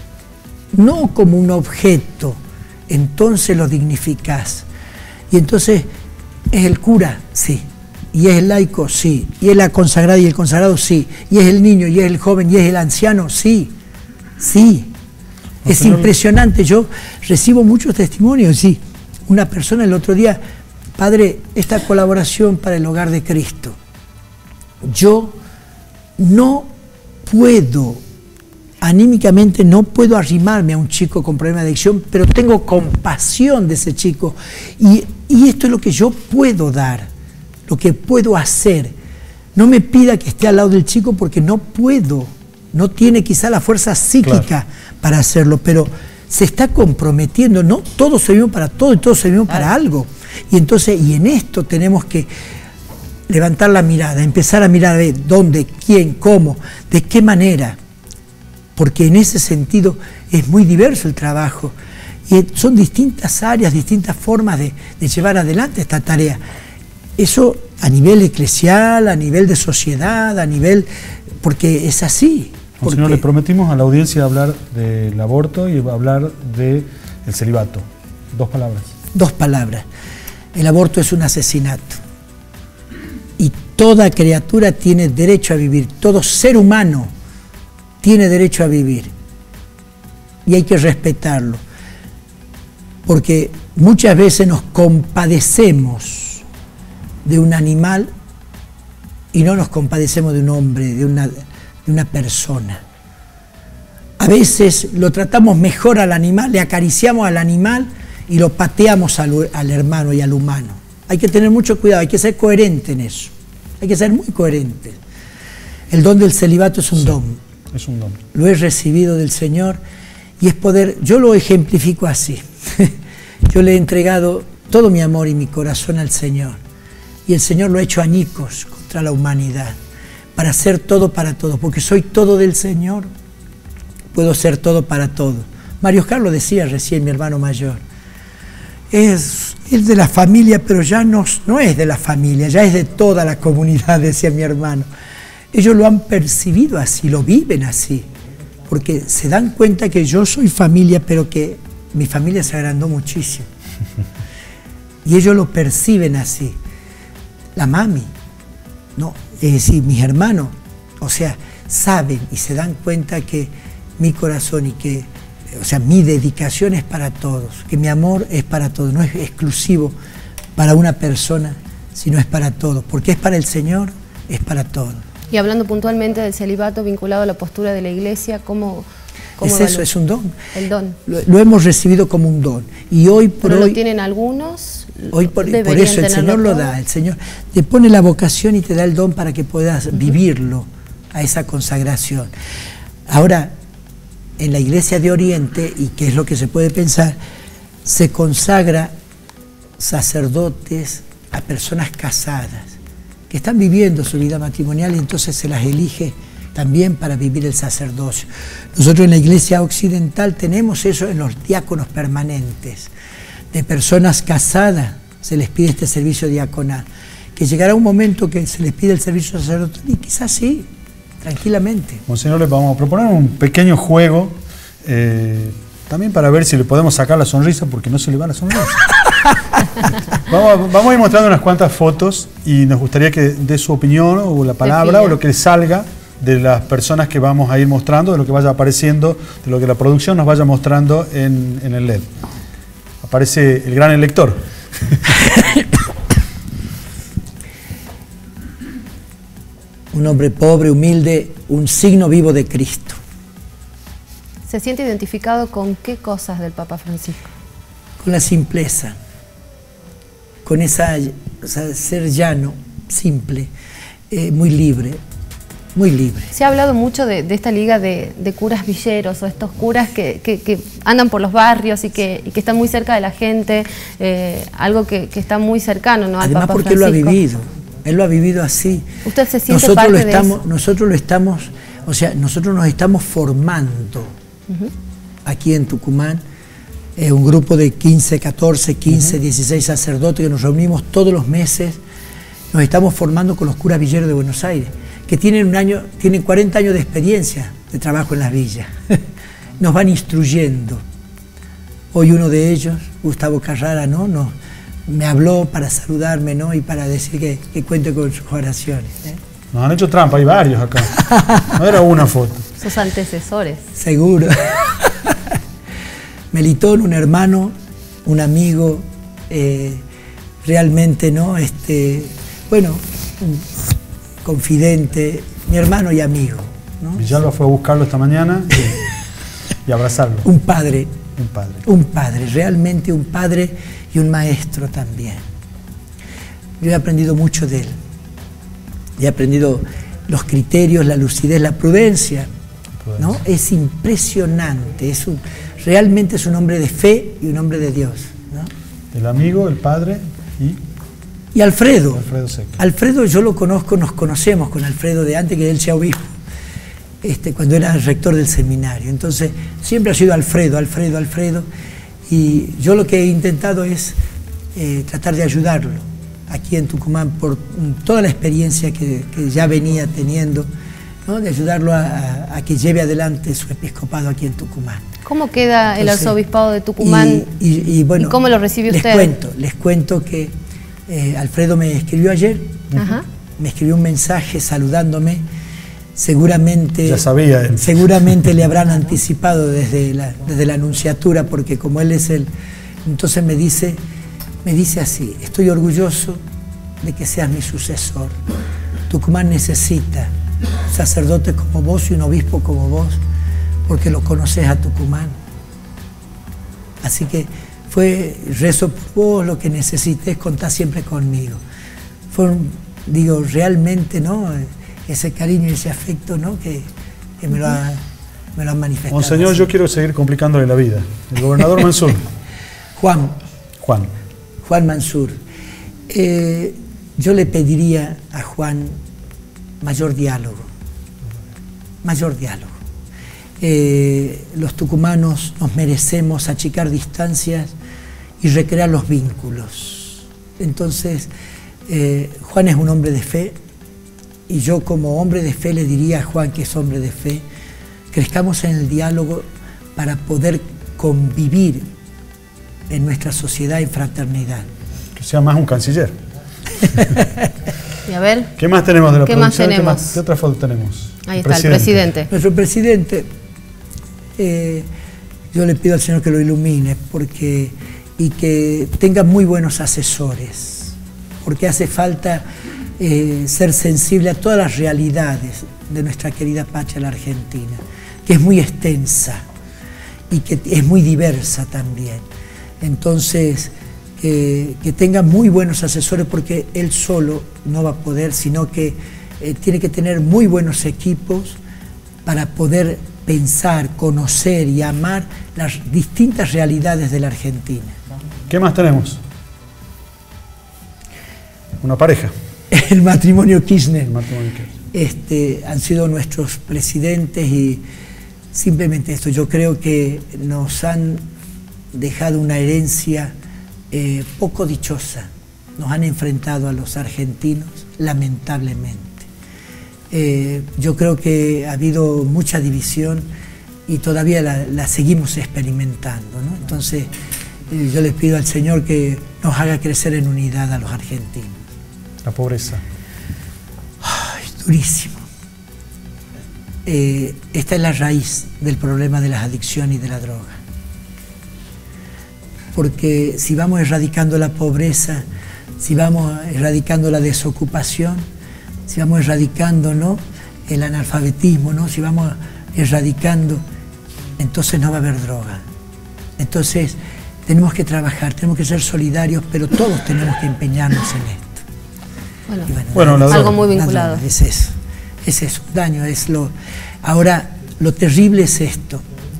no como un objeto, entonces lo dignificás. Y entonces es el cura, sí. Y es el laico, sí. Y es la consagrada y el consagrado, sí. Y es el niño, y es el joven, y es el anciano, sí. Sí. Es impresionante. Yo recibo muchos testimonios, sí. Una persona el otro día, padre, esta colaboración para el hogar de Cristo. Yo no puedo, anímicamente no puedo arrimarme a un chico con problema de adicción, pero tengo compasión de ese chico. Y esto es lo que yo puedo dar, lo que puedo hacer. No me pida que esté al lado del chico porque no puedo. No tiene quizá la fuerza psíquica para hacerlo, pero se está comprometiendo. No todos servimos para todo y todos servimos para algo. Y entonces, y en esto tenemos que levantar la mirada, empezar a mirar de dónde, quién, cómo, de qué manera. Porque en ese sentido es muy diverso el trabajo. Y son distintas áreas, distintas formas de llevar adelante esta tarea. Eso a nivel eclesial, a nivel de sociedad, a nivel... porque es así. Monseñor, le prometimos a la audiencia hablar del aborto y hablar del celibato. 2 palabras. 2 palabras. El aborto es un asesinato. Y toda criatura tiene derecho a vivir. Todo ser humano tiene derecho a vivir. Y hay que respetarlo. Porque muchas veces nos compadecemos de un animal y no nos compadecemos de un hombre, de una persona. A veces lo tratamos mejor al animal, le acariciamos al animal y lo pateamos al hermano y al humano. Hay que tener mucho cuidado, hay que ser coherente en eso. Hay que ser muy coherente. El don del celibato es un don. Es un don. Lo he recibido del Señor y es poder, yo lo ejemplifico así. Yo le he entregado todo mi amor y mi corazón al Señor. Y el Señor lo ha hecho añicos contra la humanidad, para ser todo para todos, porque soy todo del Señor, puedo ser todo para todos. Mario Carlos decía recién, mi hermano mayor, es de la familia, pero ya no es de la familia, ya es de toda la comunidad, decía mi hermano. Ellos lo han percibido así, lo viven así, porque se dan cuenta que yo soy familia, pero que mi familia se agrandó muchísimo. Y ellos lo perciben así. La mami, no, es decir, mis hermanos, o sea, saben y se dan cuenta que mi corazón y que, o sea, mi dedicación es para todos, que mi amor es para todos, no es exclusivo para una persona, sino es para todos, porque es para el Señor, es para todos. Y hablando puntualmente del celibato vinculado a la postura de la Iglesia, ¿cómo es eso? Es un don. El don. Lo hemos recibido como un don. Y hoy por ¿Pero hoy, lo tienen algunos? Hoy por eso el Señor lo da. El Señor te pone la vocación y te da el don para que puedas vivirlo, a esa consagración. Ahora, en la Iglesia de Oriente, y que es lo que se puede pensar, se consagra sacerdotes a personas casadas que están viviendo su vida matrimonial y entonces se las elige también para vivir el sacerdocio. Nosotros en la Iglesia Occidental tenemos eso en los diáconos permanentes. De personas casadas se les pide este servicio diaconal. Que llegará un momento que se les pide el servicio sacerdotal y quizás sí, tranquilamente. Monseñor, les vamos a proponer un pequeño juego, también para ver si le podemos sacar la sonrisa, porque no se le va la sonrisa. Vamos a ir mostrando unas cuantas fotos y nos gustaría que dé su opinión o la palabra o lo que le salga de las personas que vamos a ir mostrando, de lo que vaya apareciendo, de lo que la producción nos vaya mostrando en el LED. Aparece el gran elector. Un hombre pobre, humilde, un signo vivo de Cristo. ¿Se siente identificado con qué cosas del Papa Francisco? Con la simpleza, con esa, o sea, ser llano, simple, muy libre, muy libre. Se ha hablado mucho de esta liga de curas villeros, o estos curas que andan por los barrios y que están muy cerca de la gente, algo que está muy cercano, ¿no?, al Además Papa porque Francisco. él lo ha vivido, él lo ha vivido así. ¿Usted se siente parte de eso? Nosotros lo estamos, o sea, nosotros nos estamos formando aquí en Tucumán, un grupo de 15, 14, 15, 16 sacerdotes que nos reunimos todos los meses, nos estamos formando con los curas villeros de Buenos Aires, que tienen 40 años de experiencia de trabajo en las villas. Nos van instruyendo. Hoy uno de ellos, Gustavo Carrara, ¿no? Me habló para saludarme, ¿no?, y para decir que cuente con sus oraciones. Nos han hecho trampa, hay varios acá. No era una foto. Sus antecesores. Seguro. Melitón, un hermano, un amigo, realmente, ¿no? Bueno, un confidente, mi hermano y amigo, ¿no? Villalba fue a buscarlo esta mañana y abrazarlo. Un padre. Un padre. Un padre, realmente un padre y un maestro también. Yo he aprendido mucho de él. He aprendido los criterios, la lucidez, la prudencia, ¿no? Es impresionante, realmente es un hombre de fe y un hombre de Dios, ¿no? El amigo, el padre y Alfredo. Alfredo Seca. Alfredo yo lo conozco, nos conocemos con Alfredo de antes que él sea obispo, cuando era rector del seminario. Entonces siempre ha sido Alfredo, y yo lo que he intentado es tratar de ayudarlo aquí en Tucumán por toda la experiencia que ya venía teniendo, ¿no?, de ayudarlo a que lleve adelante su episcopado aquí en Tucumán. ¿Cómo queda el arzobispado de Tucumán bueno, y cómo lo recibe usted? Les cuento que Alfredo me escribió ayer, me escribió un mensaje saludándome, seguramente, ya sabía seguramente le habrán anticipado desde la Nunciatura, porque como él es entonces me dice así: estoy orgulloso de que seas mi sucesor. Tucumán necesita un sacerdote como vos y un obispo como vos, porque lo conoces a Tucumán. Así que rezo por vos, lo que necesites, contá siempre conmigo. Digo, realmente, ¿no?, ese cariño y ese afecto, ¿no?, que me lo han manifestado. Monseñor, así. yo quiero seguir complicándole la vida. El gobernador Mansur. Juan Mansur. Yo le pediría a Juan mayor diálogo. Los tucumanos nos merecemos achicar distancias y recrear los vínculos. Entonces, Juan es un hombre de fe, y yo como hombre de fe le diría a Juan, que es hombre de fe, crezcamos en el diálogo para poder convivir en nuestra sociedad en fraternidad. Que sea más un canciller. Y a ver, ¿qué más tenemos de la producción? Tenemos? ¿Qué otra foto tenemos? Ahí está, el presidente. Nuestro presidente, yo le pido al Señor que lo ilumine y que tenga muy buenos asesores, porque hace falta ser sensible a todas las realidades de nuestra querida patria, la Argentina, que es muy extensa y que es muy diversa también. Entonces, que tenga muy buenos asesores, porque él solo no va a poder, sino que tiene que tener muy buenos equipos para poder pensar, conocer y amar las distintas realidades de la Argentina. ¿Qué más tenemos? Una pareja. El matrimonio Kirchner. El matrimonio Kirchner. Han sido nuestros presidentes, y simplemente esto, yo creo que nos han dejado una herencia poco dichosa. Nos han enfrentado a los argentinos, lamentablemente. Yo creo que ha habido mucha división y todavía la seguimos experimentando, ¿no? Entonces, yo les pido al Señor que nos haga crecer en unidad a los argentinos. La pobreza. Ay, durísimo. Esta es la raíz del problema de las adicciones y de la droga. Porque si vamos erradicando la pobreza, si vamos erradicando la desocupación, si vamos erradicando, ¿no?, el analfabetismo, ¿no?, si vamos erradicando, entonces no va a haber droga. Entonces tenemos que trabajar, tenemos que ser solidarios, pero todos tenemos que empeñarnos en esto. Bueno, algo muy vinculado. Es eso, daño, es lo... Ahora, lo terrible es esto.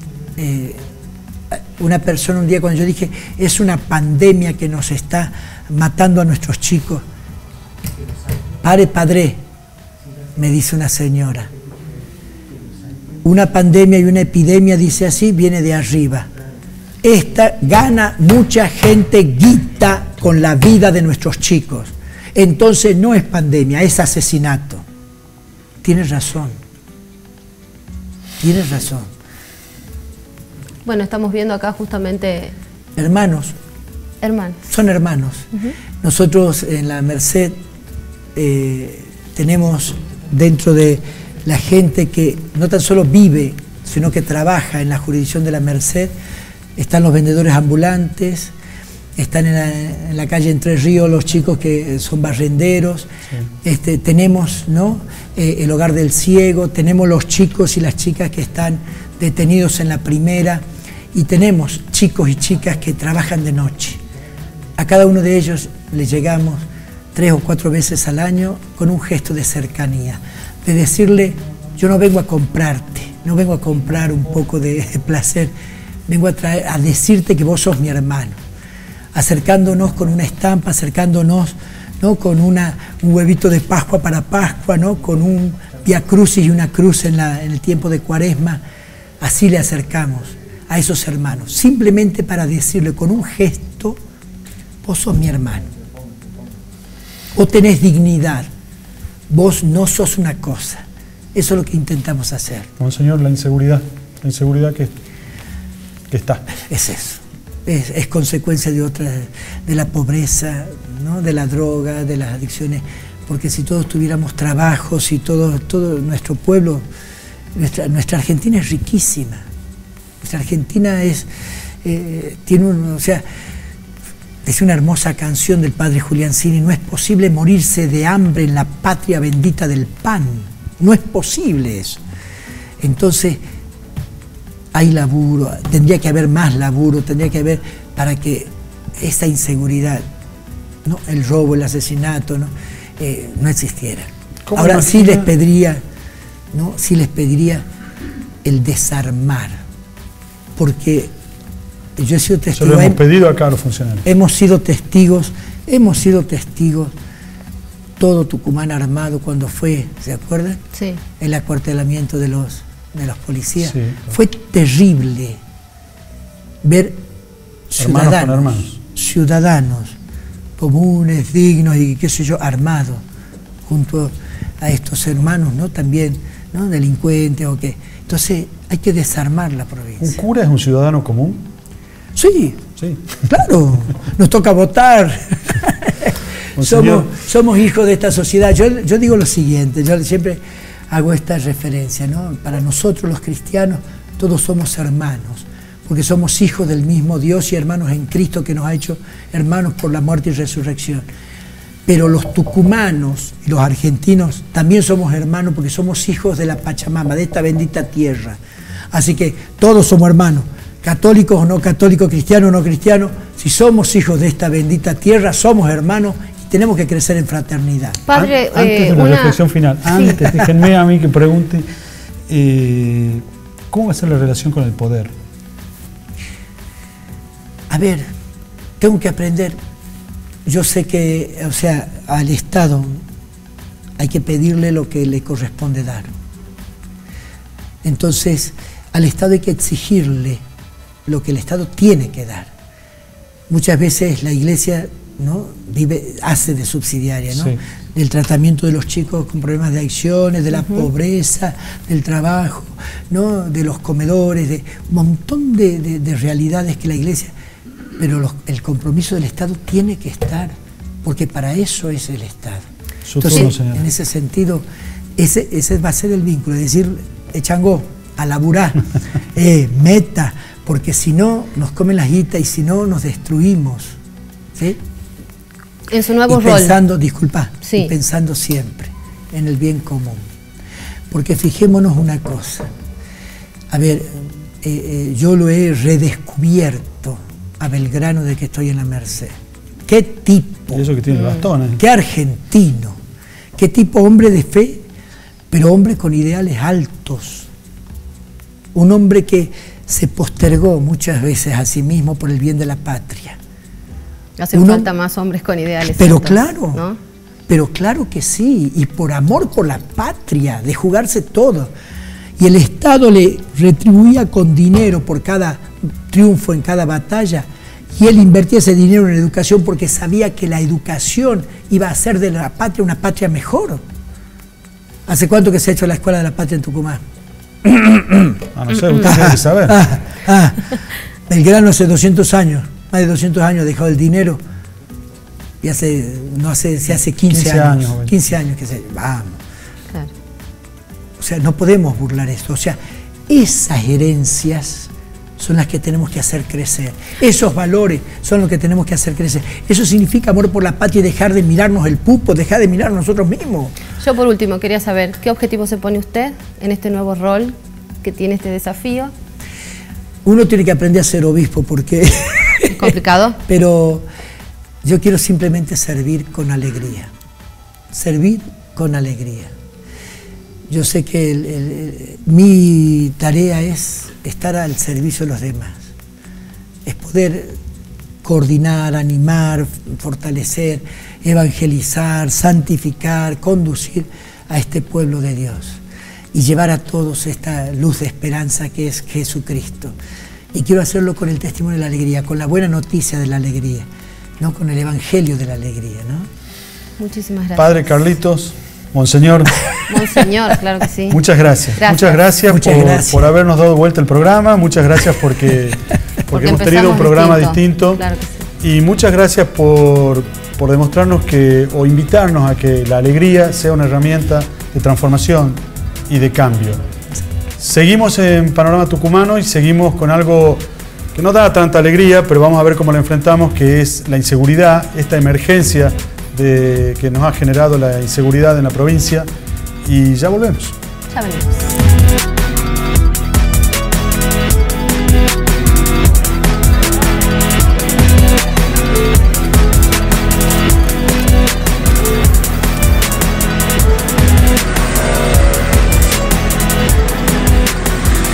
Una persona un día, cuando yo dije, es una pandemia que nos está matando a nuestros chicos, padre, me dice una señora, una pandemia y una epidemia, dice así, viene de arriba. Esta gana mucha gente guita con la vida de nuestros chicos. Entonces no es pandemia, es asesinato. Tienes razón. Tienes razón. Bueno, estamos viendo acá justamente... Hermanos. Hermanos. Son hermanos. Nosotros en la Merced tenemos dentro de la gente que no tan solo vive, sino que trabaja en la jurisdicción de la Merced, están los vendedores ambulantes, están en la calle Entre Ríos los chicos que son barrenderos, sí. Tenemos, ¿no?, el hogar del ciego, tenemos los chicos y las chicas que están detenidos en la primera, y tenemos chicos y chicas que trabajan de noche. A cada uno de ellos les llegamos 3 o 4 veces al año con un gesto de cercanía, de decirle, yo no vengo a comprarte, no vengo a comprar un poco de placer, vengo a decirte que vos sos mi hermano, acercándonos con una estampa, acercándonos, ¿no?, con un huevito de Pascua para Pascua, ¿no?, con un Vía Crucis y una cruz en el tiempo de Cuaresma. Así le acercamos a esos hermanos, simplemente para decirle con un gesto, vos sos mi hermano, vos tenés dignidad, vos no sos una cosa. Eso es lo que intentamos hacer. Monseñor, la inseguridad que está. Es eso, es consecuencia de la pobreza, ¿no?, de la droga, de las adicciones, porque si todos tuviéramos trabajo, si todo nuestro pueblo, nuestra Argentina es riquísima. Nuestra Argentina tiene es una hermosa canción del padre Julián Cini, no es posible morirse de hambre en la patria bendita del pan, no es posible eso. Entonces, hay laburo, tendría que haber más laburo, tendría que haber para que esa inseguridad, ¿no?, el robo, el asesinato, ¿no?, no existiera. Ahora sí les pediría, ¿no?, sí les pediría el desarmar, porque yo he sido testigo. Se lo hemos pedido acá a los funcionarios. Hemos sido testigos, todo Tucumán armado cuando fue, ¿se acuerdan? Sí. El acuartelamiento de los policías. Sí. Fue terrible ver ciudadanos, ciudadanos comunes, dignos y qué sé yo, armados, junto a estos hermanos, ¿no? También, ¿no? Delincuentes o qué. Entonces hay que desarmar la provincia. ¿Un cura es un ciudadano común? Sí, sí. Claro, nos toca votar. Somos hijos de esta sociedad. Yo digo lo siguiente, yo siempre hago esta referencia, ¿no? Para nosotros los cristianos todos somos hermanos, porque somos hijos del mismo Dios y hermanos en Cristo, que nos ha hecho hermanos por la muerte y resurrección. Pero los tucumanos y los argentinos también somos hermanos porque somos hijos de la Pachamama, de esta bendita tierra. Así que todos somos hermanos, católicos o no católicos, cristianos o no cristianos. Si somos hijos de esta bendita tierra, somos hermanos y tenemos que crecer en fraternidad. Padre, antes de una reflexión final, antes, déjenme a mí que pregunte, ¿cómo va a ser la relación con el poder? A ver, tengo que aprender. Yo sé que, o sea, al Estado hay que pedirle lo que le corresponde dar. Entonces, al Estado hay que exigirle lo que el Estado tiene que dar. Muchas veces la Iglesia, ¿no? hace de subsidiaria, ¿no? Sí. Del tratamiento de los chicos con problemas de adicciones, de la pobreza, del trabajo, ¿no? De los comedores, de un montón de realidades que la Iglesia... Pero el compromiso del Estado tiene que estar, porque para eso es el Estado. Entonces, en ese sentido, ese va a ser el vínculo, es decir, Echangó, a laburar, meta, porque si no nos comen las guitas y si no nos destruimos. ¿Sí? En su nuevo rol. Y pensando siempre en el bien común. Porque fijémonos una cosa, a ver, yo lo he redescubierto a Belgrano de que estoy en la Merced. ¿Qué tipo? Y eso que tiene el bastón. ¿Qué argentino? ¿Qué tipo? Hombre de fe, pero hombre con ideales altos. Un hombre que se postergó muchas veces a sí mismo por el bien de la patria. Hacen falta más hombres con ideales pero altos, claro, ¿no? Pero claro que sí, y por amor por la patria, de jugarse todo. Y el Estado le retribuía con dinero por cada triunfo en cada batalla, y él invertía ese dinero en educación porque sabía que la educación iba a hacer de la patria una patria mejor. ¿Hace cuánto que se ha hecho la Escuela de la Patria en Tucumán? No sé, usted tiene que saber. Belgrano hace 200 años, más de 200 años dejó el dinero, y hace 15 años. 15 años que se... Vamos. Claro. O sea, no podemos burlar esto. O sea, esas herencias son las que tenemos que hacer crecer. Esos valores son los que tenemos que hacer crecer. Eso significa amor por la patria y dejar de mirarnos el pupo, dejar de mirarnos nosotros mismos. Yo por último quería saber, ¿qué objetivo se pone usted en este nuevo rol que tiene este desafío? Uno tiene que aprender a ser obispo porque... ¿Es complicado? Pero yo quiero simplemente servir con alegría. Servir con alegría. Yo sé que mi tarea es estar al servicio de los demás, es poder coordinar, animar, fortalecer, evangelizar, santificar, conducir a este pueblo de Dios y llevar a todos esta luz de esperanza que es Jesucristo. Y quiero hacerlo con el testimonio de la alegría, con la buena noticia de la alegría, ¿no? Con el evangelio de la alegría, ¿no? Muchísimas gracias. Padre Carlitos, Monseñor. Monseñor, claro que sí. Muchas gracias. Muchas gracias por habernos dado vuelta el programa. Muchas gracias porque hemos tenido un programa distinto. Claro que sí. Y muchas gracias por demostrarnos o invitarnos a que la alegría sea una herramienta de transformación y de cambio. Seguimos en Panorama Tucumano y seguimos con algo que no da tanta alegría, pero vamos a ver cómo lo enfrentamos, que es la inseguridad, esta emergencia que nos ha generado la inseguridad en la provincia, y ya volvemos. Ya venimos.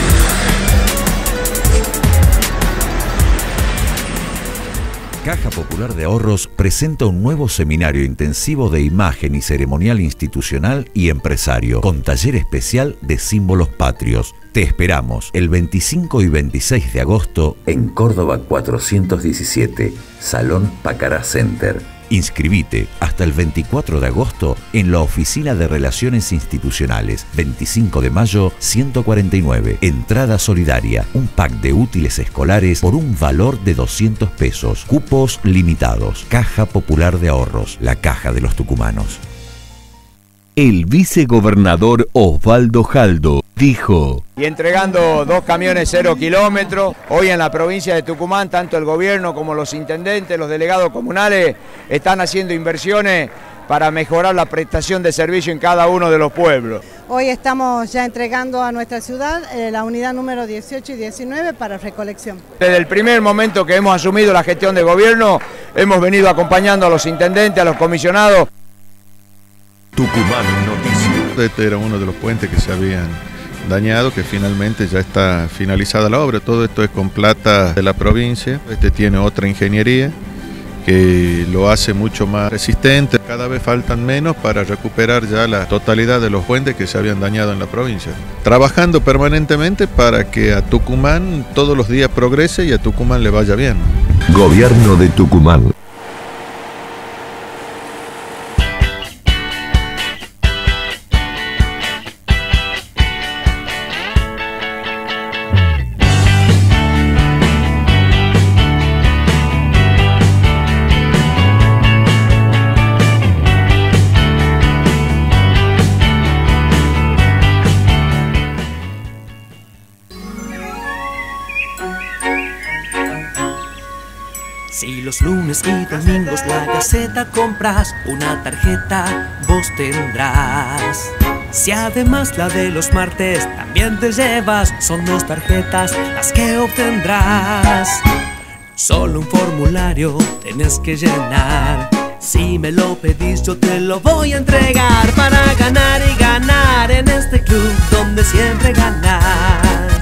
Caja Popular Popular de Ahorros presenta un nuevo seminario intensivo de imagen y ceremonial institucional y empresario, con taller especial de símbolos patrios. Te esperamos el 25 y 26 de agosto en Córdoba 417, Salón Pacará Center. Inscribite hasta el 24 de agosto en la Oficina de Relaciones Institucionales, 25 de mayo 149. Entrada solidaria, un pack de útiles escolares por un valor de 200 pesos. Cupos limitados. Caja Popular de Ahorros, la caja de los tucumanos. El vicegobernador Osvaldo Jaldo dijo: Y entregando 2 camiones 0 kilómetros, hoy en la provincia de Tucumán, tanto el gobierno como los intendentes, los delegados comunales, están haciendo inversiones para mejorar la prestación de servicio en cada uno de los pueblos. Hoy estamos ya entregando a nuestra ciudad la unidad número 18 y 19 para recolección. Desde el primer momento que hemos asumido la gestión de gobierno, hemos venido acompañando a los intendentes, a los comisionados. Tucumán Noticias. Este era uno de los puentes que se habían dañado, que finalmente ya está finalizada la obra. Todo esto es con plata de la provincia. Este tiene otra ingeniería que lo hace mucho más resistente. Cada vez faltan menos para recuperar ya la totalidad de los puentes que se habían dañado en la provincia. Trabajando permanentemente para que a Tucumán todos los días progrese y a Tucumán le vaya bien. Gobierno de Tucumán. Si los lunes y domingos la Gaceta compras, una tarjeta vos tendrás. Si además la de los martes también te llevas, son 2 tarjetas las que obtendrás. Solo un formulario tenés que llenar. Si me lo pedís yo te lo voy a entregar, para ganar y ganar en este club donde siempre ganás.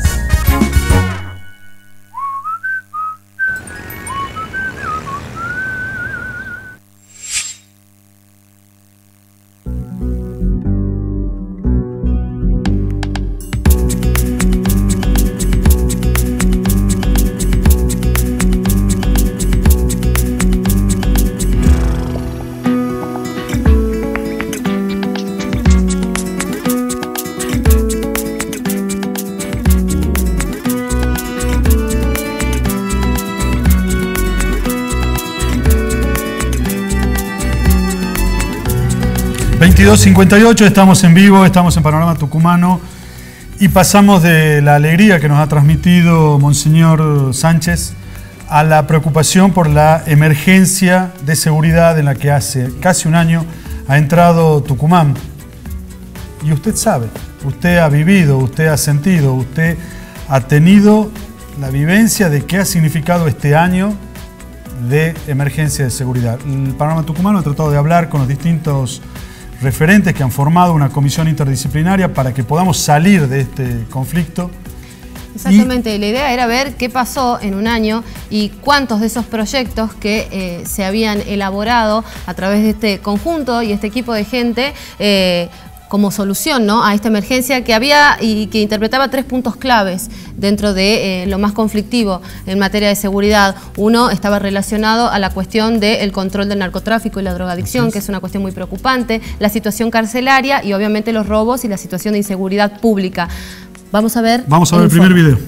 ...22:58, estamos en vivo, estamos en Panorama Tucumano y pasamos de la alegría que nos ha transmitido Monseñor Sánchez a la preocupación por la emergencia de seguridad en la que hace casi un año ha entrado Tucumán. Y usted sabe, usted ha vivido, usted ha sentido, usted ha tenido la vivencia de qué ha significado este año de emergencia de seguridad. El Panorama Tucumano ha tratado de hablar con los distintos referentes que han formado una comisión interdisciplinaria para que podamos salir de este conflicto. Exactamente, la idea era ver qué pasó en un año y cuántos de esos proyectos que se habían elaborado a través de este conjunto y este equipo de gente como solución, ¿no?, a esta emergencia que había y que interpretaba 3 puntos claves dentro de lo más conflictivo en materia de seguridad. Uno estaba relacionado a la cuestión del control del narcotráfico y la drogadicción, que es una cuestión muy preocupante, la situación carcelaria y obviamente los robos y la situación de inseguridad pública. Vamos a ver el primer video.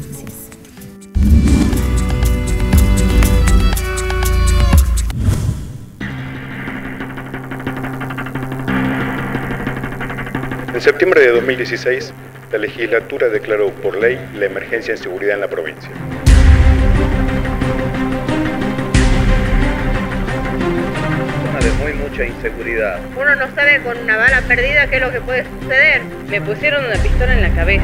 En septiembre de 2016, la legislatura declaró por ley la emergencia en seguridad en la provincia. Zona de mucha inseguridad. Uno no sabe con una bala perdida qué es lo que puede suceder. Me pusieron una pistola en la cabeza.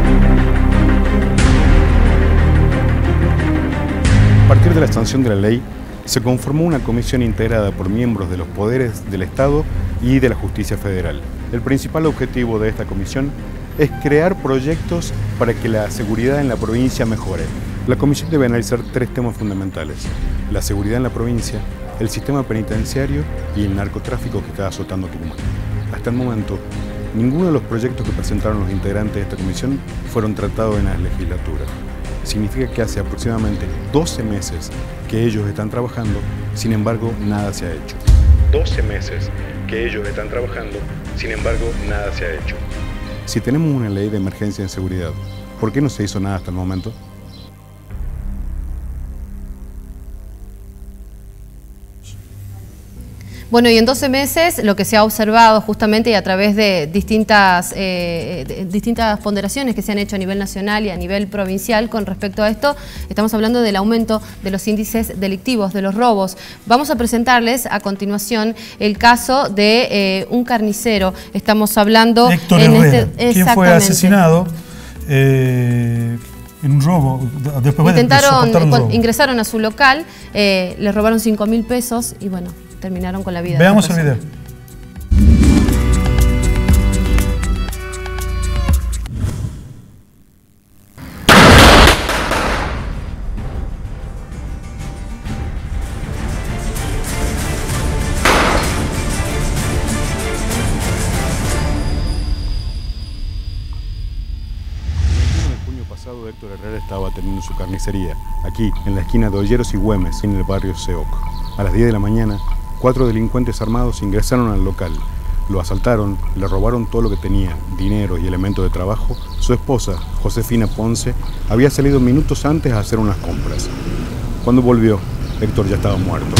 A partir de la sanción de la ley, se conformó una comisión integrada por miembros de los poderes del Estado y de la Justicia Federal. El principal objetivo de esta comisión es crear proyectos para que la seguridad en la provincia mejore. La comisión debe analizar 3 temas fundamentales: la seguridad en la provincia, el sistema penitenciario y el narcotráfico que está azotando Tucumán. Hasta el momento, ninguno de los proyectos que presentaron los integrantes de esta comisión fueron tratados en la legislatura. Significa que hace aproximadamente 12 meses que ellos están trabajando, sin embargo, nada se ha hecho. 12 meses que ellos están trabajando, sin embargo, nada se ha hecho. Si tenemos una ley de emergencia en seguridad, ¿por qué no se hizo nada hasta el momento? Bueno, y en 12 meses lo que se ha observado justamente y a través de distintas ponderaciones que se han hecho a nivel nacional y a nivel provincial con respecto a esto, estamos hablando del aumento de los índices delictivos, de los robos. Vamos a presentarles a continuación el caso de un carnicero. Estamos hablando... Héctor Herrera, quien fue asesinado en un robo. Después ingresaron a su local, le robaron 5.000 pesos y bueno... terminaron con la vida. Veamos el video. Héctor Herrera estaba teniendo su carnicería, aquí, en la esquina de Olleros y Güemes, en el barrio Seoc. A las 10 de la mañana, 4 delincuentes armados ingresaron al local. Lo asaltaron, le robaron todo lo que tenía, dinero y elementos de trabajo. Su esposa, Josefina Ponce, había salido minutos antes a hacer unas compras. Cuando volvió, Héctor ya estaba muerto.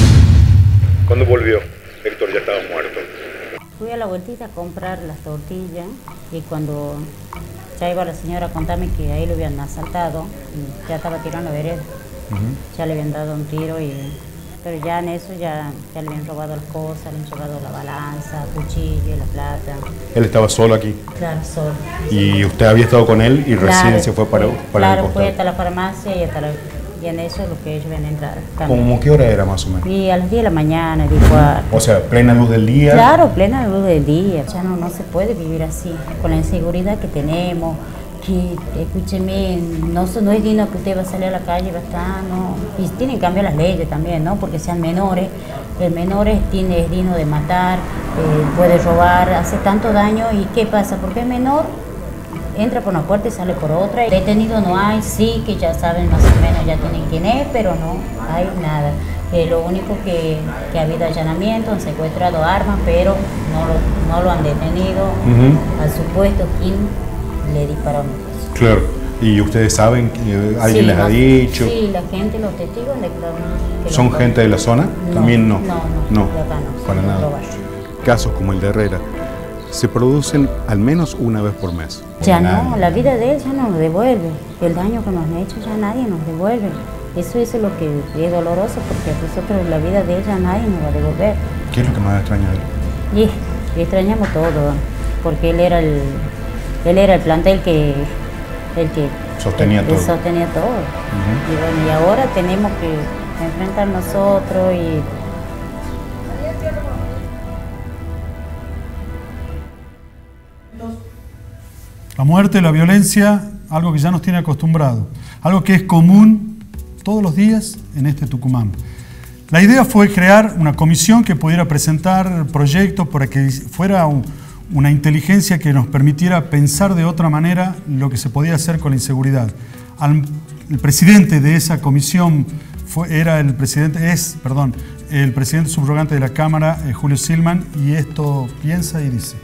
Fui a la vueltita a comprar las tortillas y cuando ya iba la señora a contarme que ahí lo habían asaltado, ya estaba tirando vereda. Ya le habían dado un tiro pero ya en eso ya le habían robado las cosas, le habían robado la balanza, cuchillo, la plata. ¿Él estaba solo aquí? Claro, solo. ¿Y usted había estado con él y recién se fue para el costado? Fue hasta la farmacia y en eso es lo que ellos ven a entrar. ¿Cómo qué hora era más o menos? Y a las 10 de la mañana, dijo. O sea, plena luz del día. Claro, plena luz del día. Ya no se puede vivir así, con la inseguridad que tenemos. Que, escúcheme, no es digno que usted va a salir a la calle, va a estar, no. Y tienen que cambiar las leyes también, ¿no? Porque sean menores. El menor es digno de matar, puede robar, hace tanto daño. ¿Y qué pasa? Porque el menor entra por una puerta y sale por otra. Detenido no hay, sí, que ya saben más o menos, ya tienen quién es, pero no hay nada. Lo único que ha habido allanamiento, han secuestrado armas, pero no lo han detenido. Al supuesto quien le disparó. Claro. ¿Y ustedes saben? ¿Alguien les ha dicho? Sí, la gente, los testigos declararon. ¿Son gente de la zona? También no. No, para nada. Casos como el de Herrera se producen al menos una vez por mes. Ya no, la vida de él ya no nos devuelve. El daño que nos han hecho ya nadie nos devuelve. Eso es lo que es doloroso, porque a nosotros la vida de él ya nadie nos va a devolver. ¿Qué es lo que más extraña de él? Y extrañamos todo, porque él era el plantel que sostenía todo. Y bueno, y ahora tenemos que enfrentar nosotros y... La muerte, la violencia, algo que ya nos tiene acostumbrado, algo que es común todos los días en este Tucumán. La idea fue crear una comisión que pudiera presentar proyectos para que fuera una inteligencia que nos permitiera pensar de otra manera lo que se podía hacer con la inseguridad. El presidente de esa comisión el presidente subrogante de la Cámara, Julio Silman, y esto piensa y dice.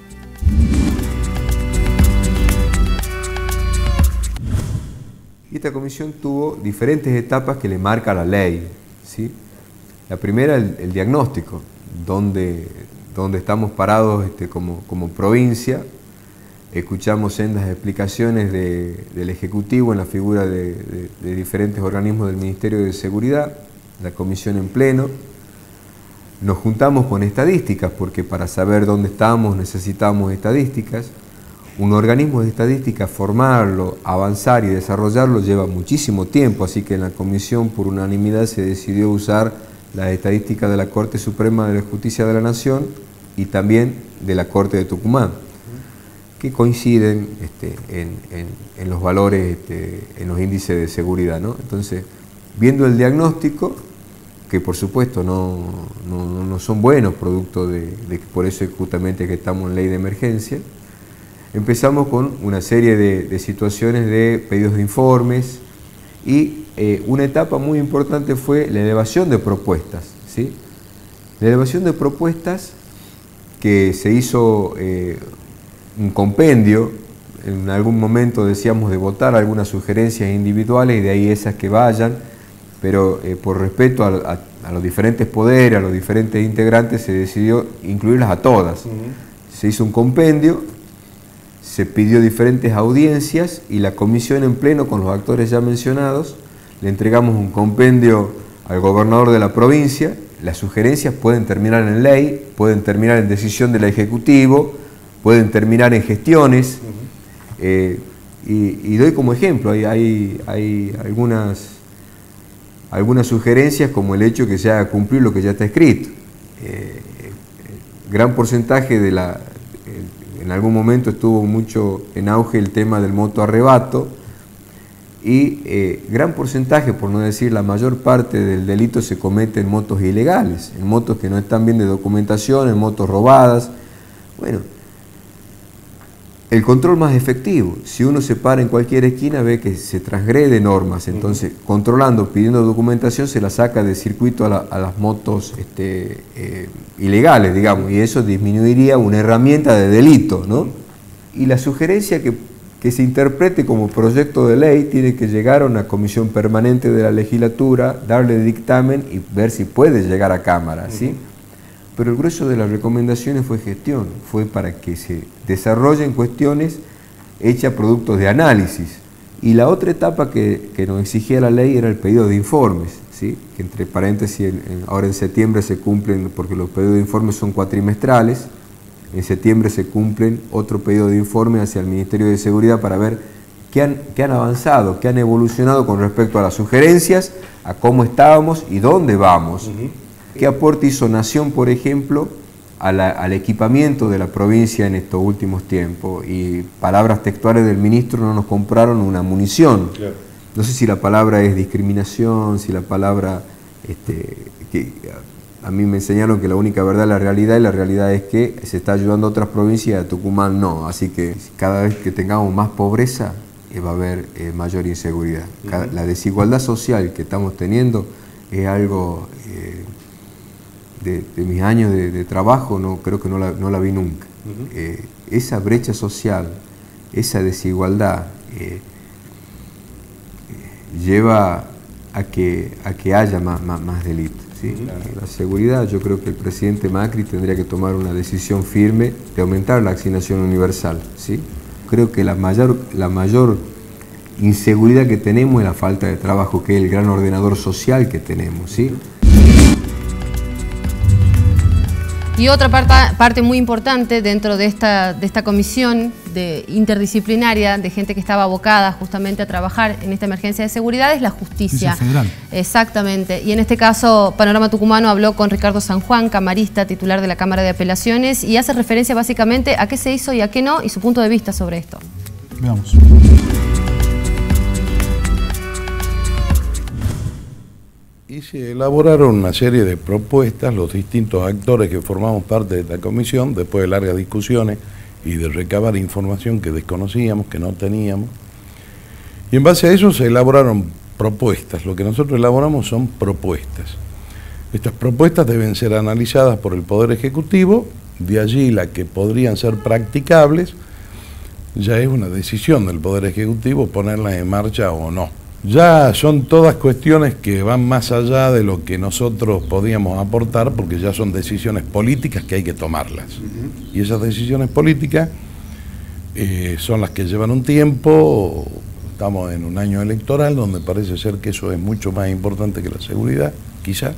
Esta comisión tuvo diferentes etapas que le marca la ley, ¿sí? La primera, el diagnóstico, donde estamos parados como provincia. Escuchamos sendas explicaciones del Ejecutivo en la figura de diferentes organismos del Ministerio de Seguridad, la comisión en pleno. Nos juntamos con estadísticas, porque para saber dónde estamos necesitamos estadísticas. Un organismo de estadística, formarlo, avanzar y desarrollarlo lleva muchísimo tiempo, así que en la comisión por unanimidad se decidió usar las estadísticas de la Corte Suprema de la Justicia de la Nación y también de la Corte de Tucumán, que coinciden en los valores, en los índices de seguridad, ¿no? Entonces, viendo el diagnóstico, que por supuesto no son buenos, producto de por eso justamente que estamos en ley de emergencia. Empezamos con una serie de situaciones de pedidos de informes y una etapa muy importante fue la elevación de propuestas, ¿sí? La elevación de propuestas que se hizo un compendio, en algún momento decíamos de votar algunas sugerencias individuales y de ahí esas que vayan, pero por respeto a los diferentes poderes, a los diferentes integrantes, se decidió incluirlas a todas. Se hizo un compendio, se pidió diferentes audiencias y la comisión en pleno con los actores ya mencionados, le entregamos un compendio al gobernador de la provincia. Las sugerencias pueden terminar en ley, pueden terminar en decisión del Ejecutivo, pueden terminar en gestiones, y doy como ejemplo, hay algunas sugerencias como el hecho que se haga cumplir lo que ya está escrito. Gran porcentaje de en algún momento estuvo mucho en auge el tema del motoarrebato y gran porcentaje, por no decir la mayor parte del delito se comete en motos ilegales, en motos que no están bien de documentación, en motos robadas. Bueno, el control más efectivo, si uno se para en cualquier esquina ve que se transgrede normas, entonces controlando, pidiendo documentación se la saca de circuito a las motos ilegales, digamos, y eso disminuiría una herramienta de delito, ¿no? Y la sugerencia que se interprete como proyecto de ley tiene que llegar a una comisión permanente de la legislatura, darle dictamen y ver si puede llegar a Cámara, ¿sí? Pero el grueso de las recomendaciones fue gestión, fue para que se desarrollen cuestiones hechas productos de análisis. Y la otra etapa que nos exigía la ley era el pedido de informes, ¿sí? Que entre paréntesis, ahora en septiembre se cumplen, porque los pedidos de informes son cuatrimestrales, en septiembre se cumplen otro pedido de informe hacia el Ministerio de Seguridad para ver qué han avanzado, qué han evolucionado con respecto a las sugerencias, a cómo estábamos y dónde vamos. ¿Qué aporte hizo Nación, por ejemplo, al equipamiento de la provincia en estos últimos tiempos? Y palabras textuales del ministro: no nos compraron una munición. Claro. No sé si la palabra es discriminación, si la palabra... que a mí me enseñaron que la única verdad es la realidad, y la realidad es que se está ayudando a otras provincias, a Tucumán no. Así que cada vez que tengamos más pobreza, va a haber mayor inseguridad. La desigualdad social que estamos teniendo es algo... De mis años de trabajo, creo que no la vi nunca. Esa brecha social, esa desigualdad lleva a que haya más delitos, ¿sí? Claro. La seguridad, yo creo que el presidente Macri tendría que tomar una decisión firme de aumentar la asignación universal, ¿sí? Creo que la mayor inseguridad que tenemos es la falta de trabajo, que es el gran ordenador social que tenemos, ¿sí? Y otra parte muy importante dentro de esta comisión interdisciplinaria de gente que estaba abocada justamente a trabajar en esta emergencia de seguridad es la justicia. Federal. Exactamente. Y en este caso, Panorama Tucumano habló con Ricardo San Juan, camarista titular de la Cámara de Apelaciones, y hace referencia básicamente a qué se hizo y a qué no, y su punto de vista sobre esto. Veamos. Y se elaboraron una serie de propuestas, los distintos actores que formamos parte de esta comisión, después de largas discusiones y de recabar información que desconocíamos, que no teníamos. Y en base a eso se elaboraron propuestas. Lo que nosotros elaboramos son propuestas. Estas propuestas deben ser analizadas por el Poder Ejecutivo, de allí las que podrían ser practicables, ya es una decisión del Poder Ejecutivo ponerlas en marcha o no. Ya son todas cuestiones que van más allá de lo que nosotros podíamos aportar, porque ya son decisiones políticas que hay que tomarlas. Y esas decisiones políticas son las que llevan un tiempo. Estamos en un año electoral donde parece ser que eso es mucho más importante que la seguridad, quizás.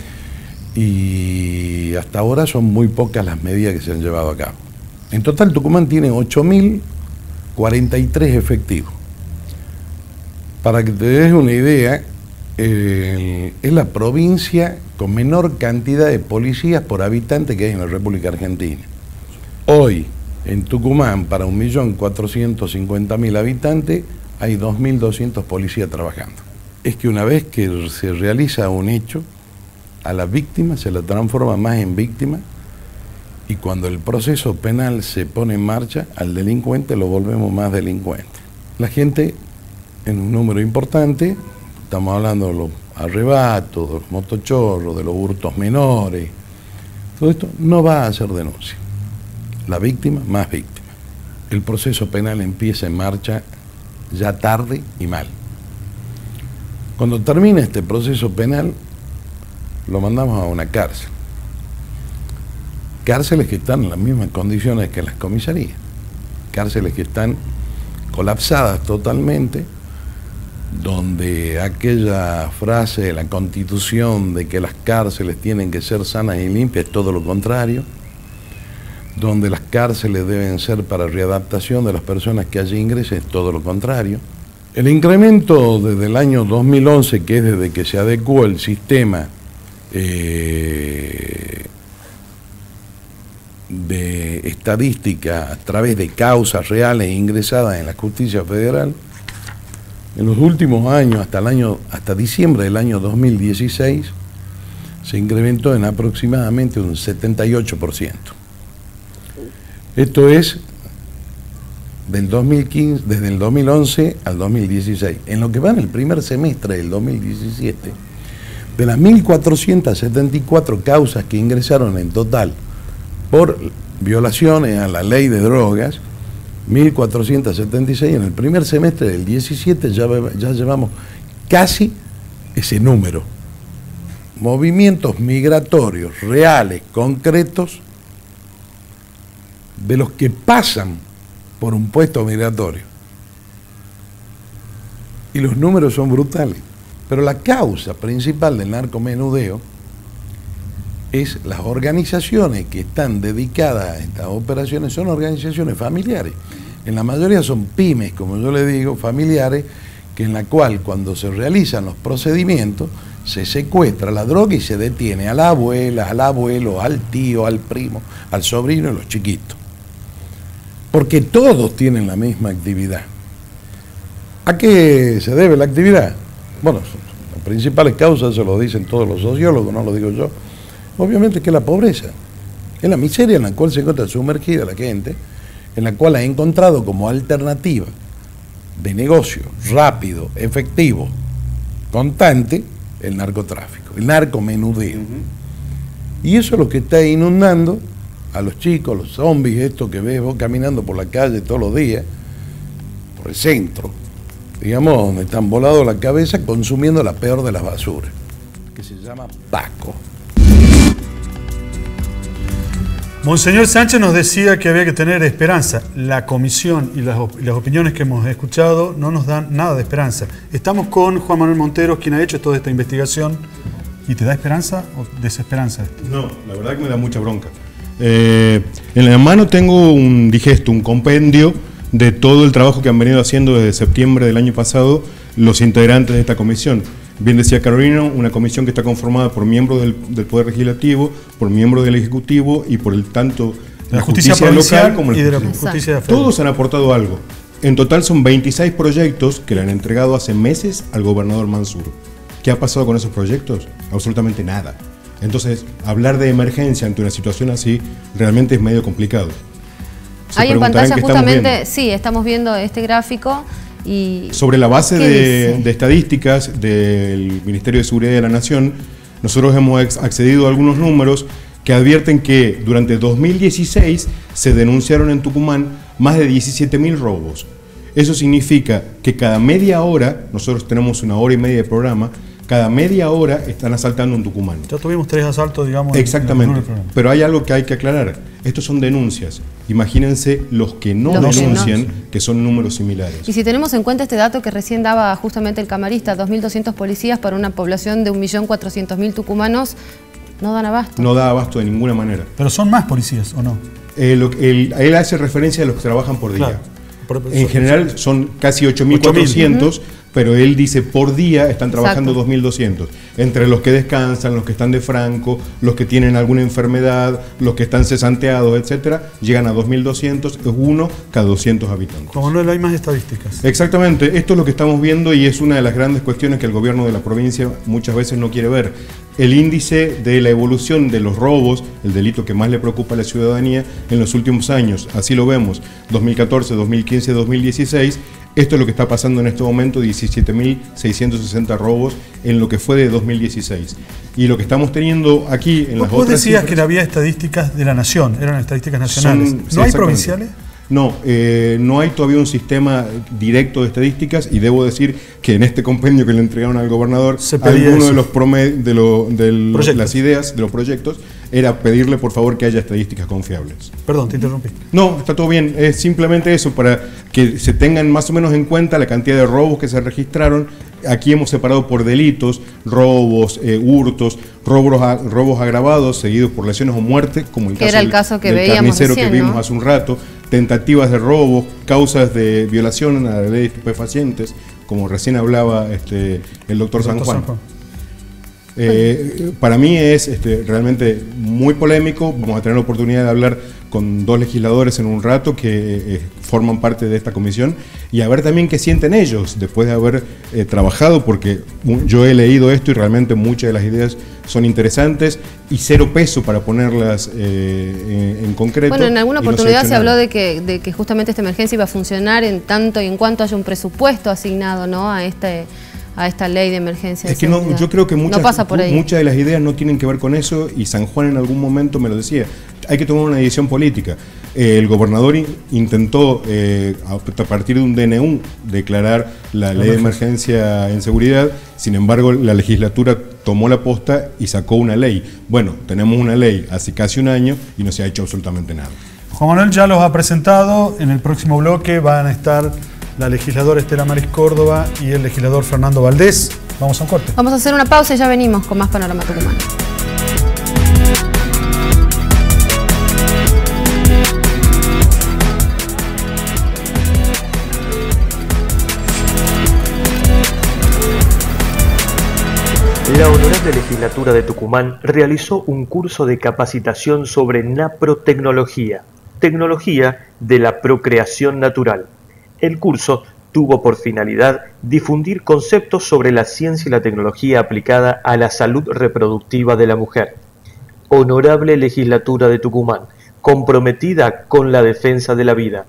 Y hasta ahora son muy pocas las medidas que se han llevado a cabo. En total Tucumán tiene 8.043 efectivos. Para que te des una idea, es la provincia con menor cantidad de policías por habitante que hay en la República Argentina. Hoy, en Tucumán, para 1.450.000 habitantes, hay 2.200 policías trabajando. Es que una vez que se realiza un hecho, a la víctima se la transforma más en víctima, y cuando el proceso penal se pone en marcha, al delincuente lo volvemos más delincuente. La gente, en un número importante, estamos hablando de los arrebatos, de los motochorros, de los hurtos menores, todo esto no va a hacer denuncia. La víctima, más víctima. El proceso penal empieza en marcha ya tarde y mal. Cuando termina este proceso penal, lo mandamos a una cárcel. Cárceles que están en las mismas condiciones que las comisarías. Cárceles que están colapsadas totalmente, donde aquella frase de la Constitución de que las cárceles tienen que ser sanas y limpias es todo lo contrario, donde las cárceles deben ser para readaptación de las personas que allí ingresen es todo lo contrario. El incremento desde el año 2011, que es desde que se adecuó el sistema de estadística a través de causas reales ingresadas en la justicia federal, en los últimos años, hasta diciembre del año 2016, se incrementó en aproximadamente un 78%. Esto es del 2015, desde el 2011 al 2016. En lo que va en el primer semestre del 2017, de las 1.474 causas que ingresaron en total por violaciones a la ley de drogas, 1.476, en el primer semestre del 17 ya llevamos casi ese número. Movimientos migratorios reales, concretos, de los que pasan por un puesto migratorio. Y los números son brutales. Pero la causa principal del narcomenudeo es las organizaciones que están dedicadas a estas operaciones, son organizaciones familiares. En la mayoría son pymes, como yo le digo, familiares, que en la cual cuando se realizan los procedimientos se secuestra la droga y se detiene a la abuela, al abuelo, al tío, al primo, al sobrino y los chiquitos. Porque todos tienen la misma actividad. ¿A qué se debe la actividad? Bueno, las principales causas se lo dicen todos los sociólogos, no lo digo yo. Obviamente que es la pobreza, es la miseria en la cual se encuentra sumergida la gente, en la cual ha encontrado como alternativa de negocio rápido, efectivo, constante, el narcotráfico, el narcomenudeo. Y eso es lo que está inundando a los chicos, los zombies, estos que ves vos caminando por la calle todos los días, por el centro, digamos, donde están volados la cabeza consumiendo la peor de las basuras, que se llama Paco. Monseñor Sánchez nos decía que había que tener esperanza. La comisión y las opiniones que hemos escuchado no nos dan nada de esperanza. Estamos con Juan Manuel Monteros, quien ha hecho toda esta investigación. ¿Y te da esperanza o desesperanza esto? No, la verdad que me da mucha bronca. En la mano tengo un digesto, un compendio de todo el trabajo que han venido haciendo desde septiembre del año pasado los integrantes de esta comisión. Bien decía Carolina, una comisión que está conformada por miembros del Poder Legislativo, por miembros del Ejecutivo y por el tanto la justicia local como y de la justicia federal. Todos han aportado algo. En total son 26 proyectos que le han entregado hace meses al gobernador Mansur. ¿Qué ha pasado con esos proyectos? Absolutamente nada. Entonces, hablar de emergencia ante una situación así realmente es medio complicado. Ahí en pantalla justamente, sí, estamos viendo este gráfico. Y sobre la base de estadísticas del Ministerio de Seguridad de la Nación, nosotros hemos accedido a algunos números que advierten que durante 2016 se denunciaron en Tucumán más de 17.000 robos. Eso significa que cada media hora, nosotros tenemos 1 hora y media de programa, cada media hora están asaltando en Tucumán. Ya tuvimos 3 asaltos, digamos. Exactamente, pero hay algo que hay que aclarar. Estos son denuncias. Imagínense los que no denuncian, que son números similares. Y si tenemos en cuenta este dato que recién daba justamente el camarista, 2.200 policías para una población de 1.400.000 tucumanos, no dan abasto. No da abasto de ninguna manera. ¿Pero son más policías o no? Él hace referencia a los que trabajan por día. Claro. En general son casi 8.400, pero él dice por día están trabajando 2.200. Entre los que descansan, los que están de franco, los que tienen alguna enfermedad, los que están cesanteados, etcétera, llegan a 2.200, es uno cada 200 habitantes. Como no hay más estadísticas. Exactamente, esto es lo que estamos viendo y es una de las grandes cuestiones que el gobierno de la provincia muchas veces no quiere ver. el índice de la evolución de los robos, el delito que más le preocupa a la ciudadanía en los últimos años. Así lo vemos, 2014, 2015, 2016. Esto es lo que está pasando en este momento, 17.660 robos en lo que fue de 2016. Y lo que estamos teniendo aquí en las otras Vos decías cifras, que había estadísticas de la Nación, eran estadísticas nacionales. ¿No hay provinciales? No, no hay todavía un sistema directo de estadísticas, y debo decir que en este compendio que le entregaron al gobernador, alguno de las ideas de los proyectos era pedirle por favor que haya estadísticas confiables. Perdón, te interrumpí. No, está todo bien, es simplemente eso, para que se tengan más o menos en cuenta la cantidad de robos que se registraron. Aquí hemos separado por delitos, robos, hurtos, robos agravados seguidos por lesiones o muerte, como el caso del carnicero que vimos hace un rato, tentativas de robo, causas de violación a la ley de estupefacientes, como recién hablaba el doctor San Juan. Para mí es realmente muy polémico. Vamos a tener la oportunidad de hablar con 2 legisladores en un rato que forman parte de esta comisión, y a ver también qué sienten ellos después de haber trabajado, porque yo he leído esto y realmente muchas de las ideas son interesantes y cero peso para ponerlas en concreto. Bueno, en alguna oportunidad se habló de que justamente esta emergencia iba a funcionar en tanto y en cuanto haya un presupuesto asignado, ¿no?, a esta ley de emergencia. Es que no, yo creo que muchas de las ideas no tienen que ver con eso, y San Juan en algún momento me lo decía. Hay que tomar una decisión política. El gobernador intentó, a partir de un DNU, declarar la ley de emergencia en seguridad. Sin embargo, la legislatura tomó la posta y sacó una ley. Bueno, tenemos una ley hace casi un año y no se ha hecho absolutamente nada. Juan Manuel ya los ha presentado. En el próximo bloque van a estar la legisladora Estela Maris Córdoba y el legislador Fernando Valdés. Vamos a un corte. Vamos a hacer una pausa y ya venimos con más Panorama Tucumán. La Honorable Legislatura de Tucumán realizó un curso de capacitación sobre naprotecnología, tecnología de la procreación natural. El curso tuvo por finalidad difundir conceptos sobre la ciencia y la tecnología aplicada a la salud reproductiva de la mujer. Honorable Legislatura de Tucumán, comprometida con la defensa de la vida.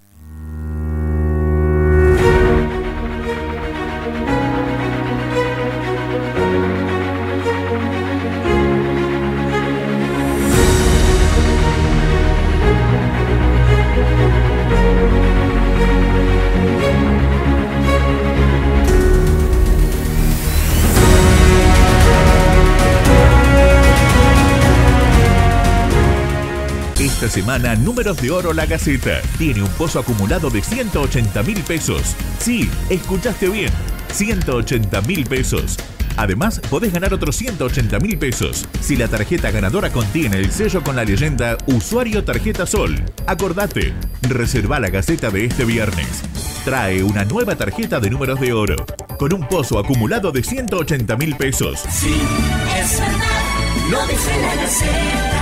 Esta semana, Números de Oro La Gaceta tiene un pozo acumulado de 180.000 pesos. Sí, escuchaste bien, 180.000 pesos. Además, podés ganar otros 180.000 pesos si la tarjeta ganadora contiene el sello con la leyenda Usuario Tarjeta Sol. Acordate, reserva la Gaceta de este viernes. Trae una nueva tarjeta de Números de Oro con un pozo acumulado de 180.000 pesos. Sí, es verdad, lo dice la Gaceta.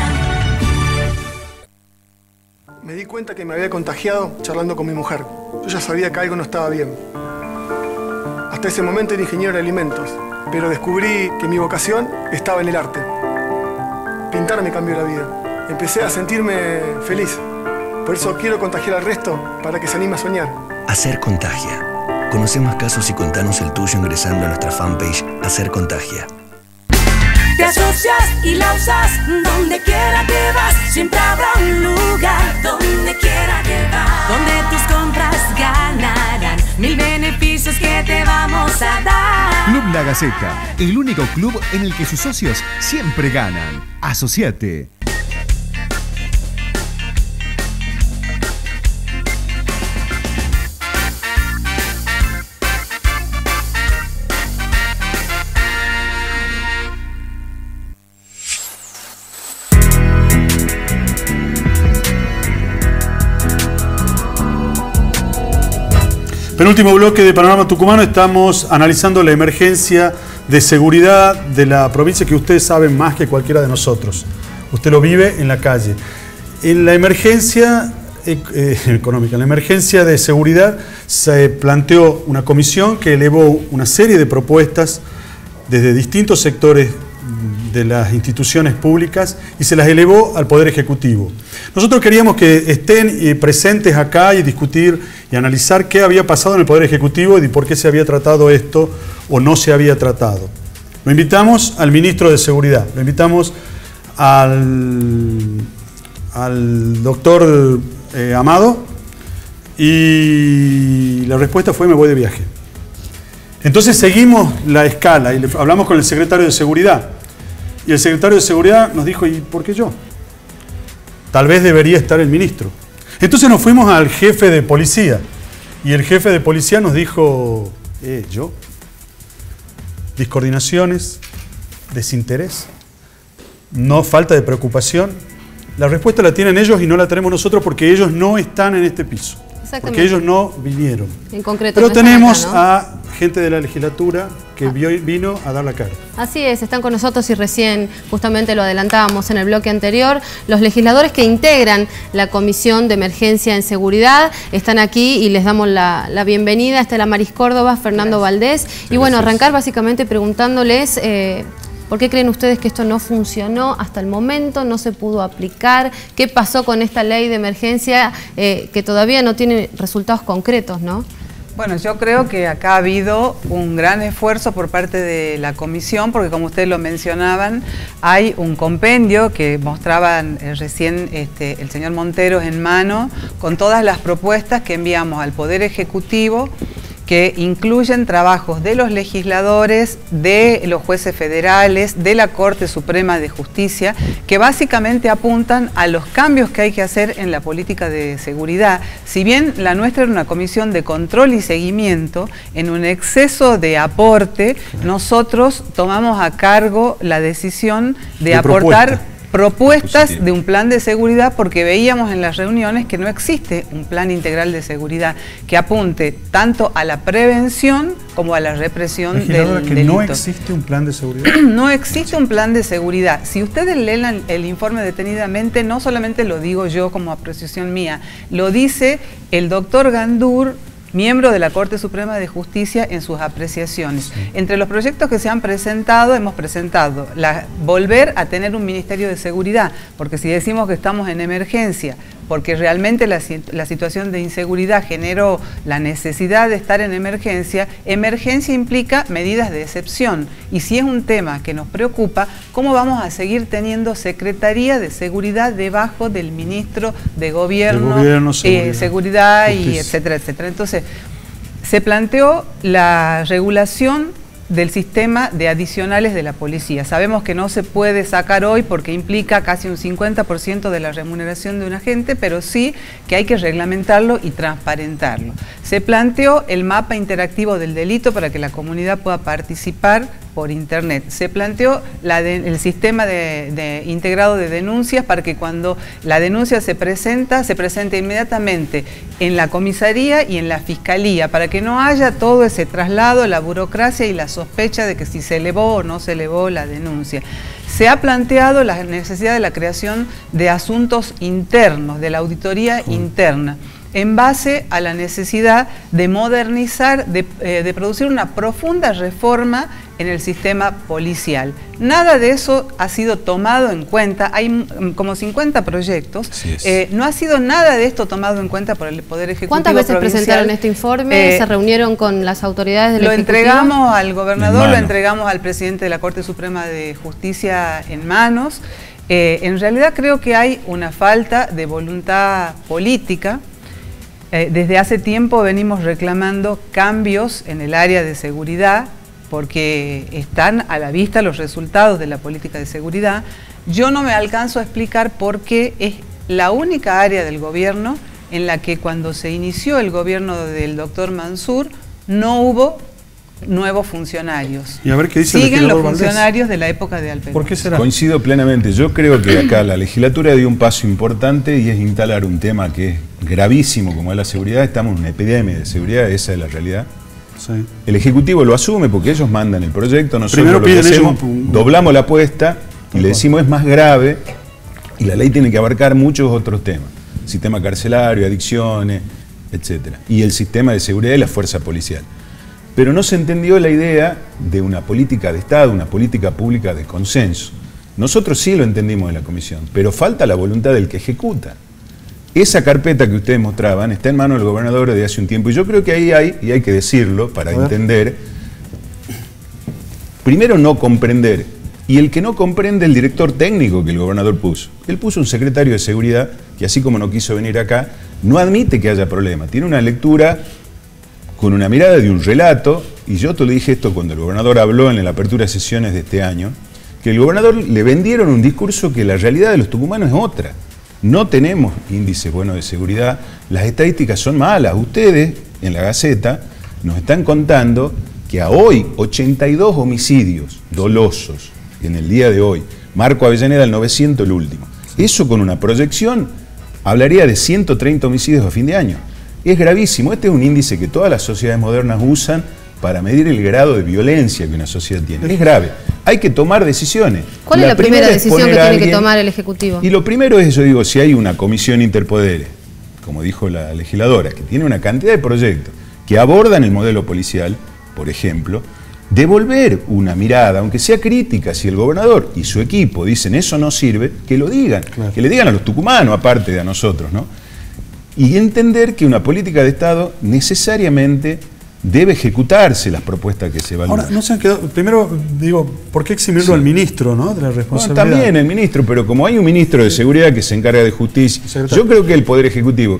Me di cuenta que me había contagiado charlando con mi mujer. Yo ya sabía que algo no estaba bien. Hasta ese momento era ingeniero de alimentos, pero descubrí que mi vocación estaba en el arte. Pintar me cambió la vida. Empecé a sentirme feliz. Por eso quiero contagiar al resto para que se anime a soñar. Hacer Contagia. Conoce más casos y contanos el tuyo ingresando a nuestra fanpage Hacer Contagia. Te asocias y la usas, donde quiera que vas, siempre habrá un lugar, donde quiera que vas, donde tus compras ganarán 1000 beneficios que te vamos a dar. Club La Gaceta, el único club en el que sus socios siempre ganan. Asociate. Penúltimo bloque de Panorama Tucumano, estamos analizando la emergencia de seguridad de la provincia que ustedes saben más que cualquiera de nosotros. Usted lo vive en la calle. En la emergencia económica, en la emergencia de seguridad se planteó una comisión que elevó una serie de propuestas desde distintos sectores de las instituciones públicas y se las elevó al Poder Ejecutivo. Nosotros queríamos que estén presentes acá y discutir y analizar qué había pasado en el Poder Ejecutivo y por qué se había tratado esto o no se había tratado. Lo invitamos al ministro de Seguridad, lo invitamos al doctor Amado, y la respuesta fue: me voy de viaje. Entonces seguimos la escala y hablamos con el secretario de Seguridad. Y el secretario de Seguridad nos dijo: ¿y por qué yo? Tal vez debería estar el ministro. Entonces nos fuimos al jefe de policía. Y el jefe de policía nos dijo: ¿yo? Discoordinaciones, desinterés, no falta de preocupación. La respuesta la tienen ellos y no la tenemos nosotros porque ellos no están en este piso. Porque ellos no vinieron. En concreto, pero no tenemos acá, ¿no? a gente de la legislatura que vino a dar la cara. Así es, están con nosotros y recién justamente lo adelantábamos en el bloque anterior. Los legisladores que integran la Comisión de Emergencia en Seguridad están aquí y les damos la bienvenida. Estela Maris Córdoba, Fernando Valdés. Y bueno, arrancar básicamente preguntándoles... ¿por qué creen ustedes que esto no funcionó hasta el momento, no se pudo aplicar? ¿Qué pasó con esta ley de emergencia que todavía no tiene resultados concretos, no? Bueno, yo creo que acá ha habido un gran esfuerzo por parte de la comisión, porque como ustedes lo mencionaban, hay un compendio que mostraban recién el señor Montero en mano, con todas las propuestas que enviamos al Poder Ejecutivo, que incluyen trabajos de los legisladores, de los jueces federales, de la Corte Suprema de Justicia, que básicamente apuntan a los cambios que hay que hacer en la política de seguridad. Si bien la nuestra era una comisión de control y seguimiento, en un exceso de aporte, nosotros tomamos a cargo la decisión de aportar propuestas de un plan de seguridad, porque veíamos en las reuniones que no existe un plan integral de seguridad que apunte tanto a la prevención como a la represión del delito. ¿No existe un plan de seguridad? No existe un plan de seguridad. Si ustedes leen el informe detenidamente, no solamente lo digo yo como apreciación mía, lo dice el doctor Gandur, miembro de la Corte Suprema de Justicia, en sus apreciaciones. Sí. Entre los proyectos que se han presentado, hemos presentado volver a tener un Ministerio de Seguridad, porque si decimos que estamos en emergencia, porque realmente la situación de inseguridad generó la necesidad de estar en emergencia, emergencia implica medidas de excepción. Y si es un tema que nos preocupa, ¿cómo vamos a seguir teniendo Secretaría de Seguridad debajo del Ministro de Gobierno, Seguridad y etcétera, etcétera? Entonces, se planteó la regulación del sistema de adicionales de la policía. Sabemos que no se puede sacar hoy porque implica casi un 50% de la remuneración de un agente, pero sí que hay que reglamentarlo y transparentarlo. Se planteó el mapa interactivo del delito para que la comunidad pueda participar por internet. Se planteó el sistema integrado de denuncias para que cuando la denuncia se presente inmediatamente en la comisaría y en la fiscalía, para que no haya todo ese traslado, la burocracia y la sospecha de que si se elevó o no se elevó la denuncia. Se ha planteado la necesidad de la creación de asuntos internos, de la auditoría interna, en base a la necesidad de modernizar, de producir una profunda reforma en el sistema policial. Nada de eso ha sido tomado en cuenta, hay como 50 proyectos, no ha sido nada de esto tomado en cuenta por el Poder Ejecutivo. ¿Cuántas veces presentaron este informe? ¿Se reunieron con las autoridades del Ejecutivo? Lo entregamos al gobernador, lo entregamos al presidente de la Corte Suprema de Justicia en manos. En realidad creo que hay una falta de voluntad política. Desde hace tiempo venimos reclamando cambios en el área de seguridad porque están a la vista los resultados de la política de seguridad. Yo no me alcanzo a explicar por qué es la única área del gobierno en la que cuando se inició el gobierno del doctor Mansur no hubo nuevos funcionarios. Y a ver qué dice Siguen los funcionarios de la época de Alperovich. ¿Por qué será? Coincido plenamente. Yo creo que acá la legislatura dio un paso importante y es instalar un tema que es gravísimo como es la seguridad. Estamos en una epidemia de seguridad, esa es la realidad. Sí. El Ejecutivo lo asume porque ellos mandan el proyecto, nosotros lo que hacemos, doblamos la apuesta y le decimos es más grave y la ley tiene que abarcar muchos otros temas. Sistema carcelario, adicciones, etcétera. Y el sistema de seguridad y la fuerza policial. Pero no se entendió la idea de una política de Estado, una política pública de consenso. Nosotros sí lo entendimos en la comisión, pero falta la voluntad del que ejecuta. Esa carpeta que ustedes mostraban está en manos del gobernador desde hace un tiempo, y yo creo que ahí hay, y hay que decirlo para entender, primero no comprender, y el que no comprende el director técnico que el gobernador puso. Él puso un secretario de seguridad que, así como no quiso venir acá, no admite que haya problema. Tiene una lectura con una mirada de un relato, y yo te lo dije esto cuando el gobernador habló en la apertura de sesiones de este año, que el gobernador le vendieron un discurso que la realidad de los tucumanos es otra. No tenemos índices buenos de seguridad, las estadísticas son malas. Ustedes, en la Gaceta, nos están contando que a hoy 82 homicidios dolosos en el día de hoy. Marco Avellaneda, el 900, el último. Eso con una proyección hablaría de 130 homicidios a fin de año. Es gravísimo. Este es un índice que todas las sociedades modernas usan para medir el grado de violencia que una sociedad tiene. Es grave. Hay que tomar decisiones. ¿Cuál es la primera decisión que tiene que tomar el Ejecutivo? Y lo primero es, yo digo, si hay una comisión interpoderes, como dijo la legisladora, que tiene una cantidad de proyectos que abordan el modelo policial, por ejemplo, devolver una mirada, aunque sea crítica, si el gobernador y su equipo dicen eso no sirve, que lo digan, que le digan a los tucumanos, aparte de a nosotros, ¿no? Y entender que una política de Estado necesariamente debe ejecutarse las propuestas que se evalúan. Ahora, no se han quedado, primero digo, ¿por qué eximirlo al ministro, ¿no?, de la responsabilidad? Bueno, también el ministro, pero como hay un ministro de seguridad que se encarga de justicia, yo creo que el Poder Ejecutivo,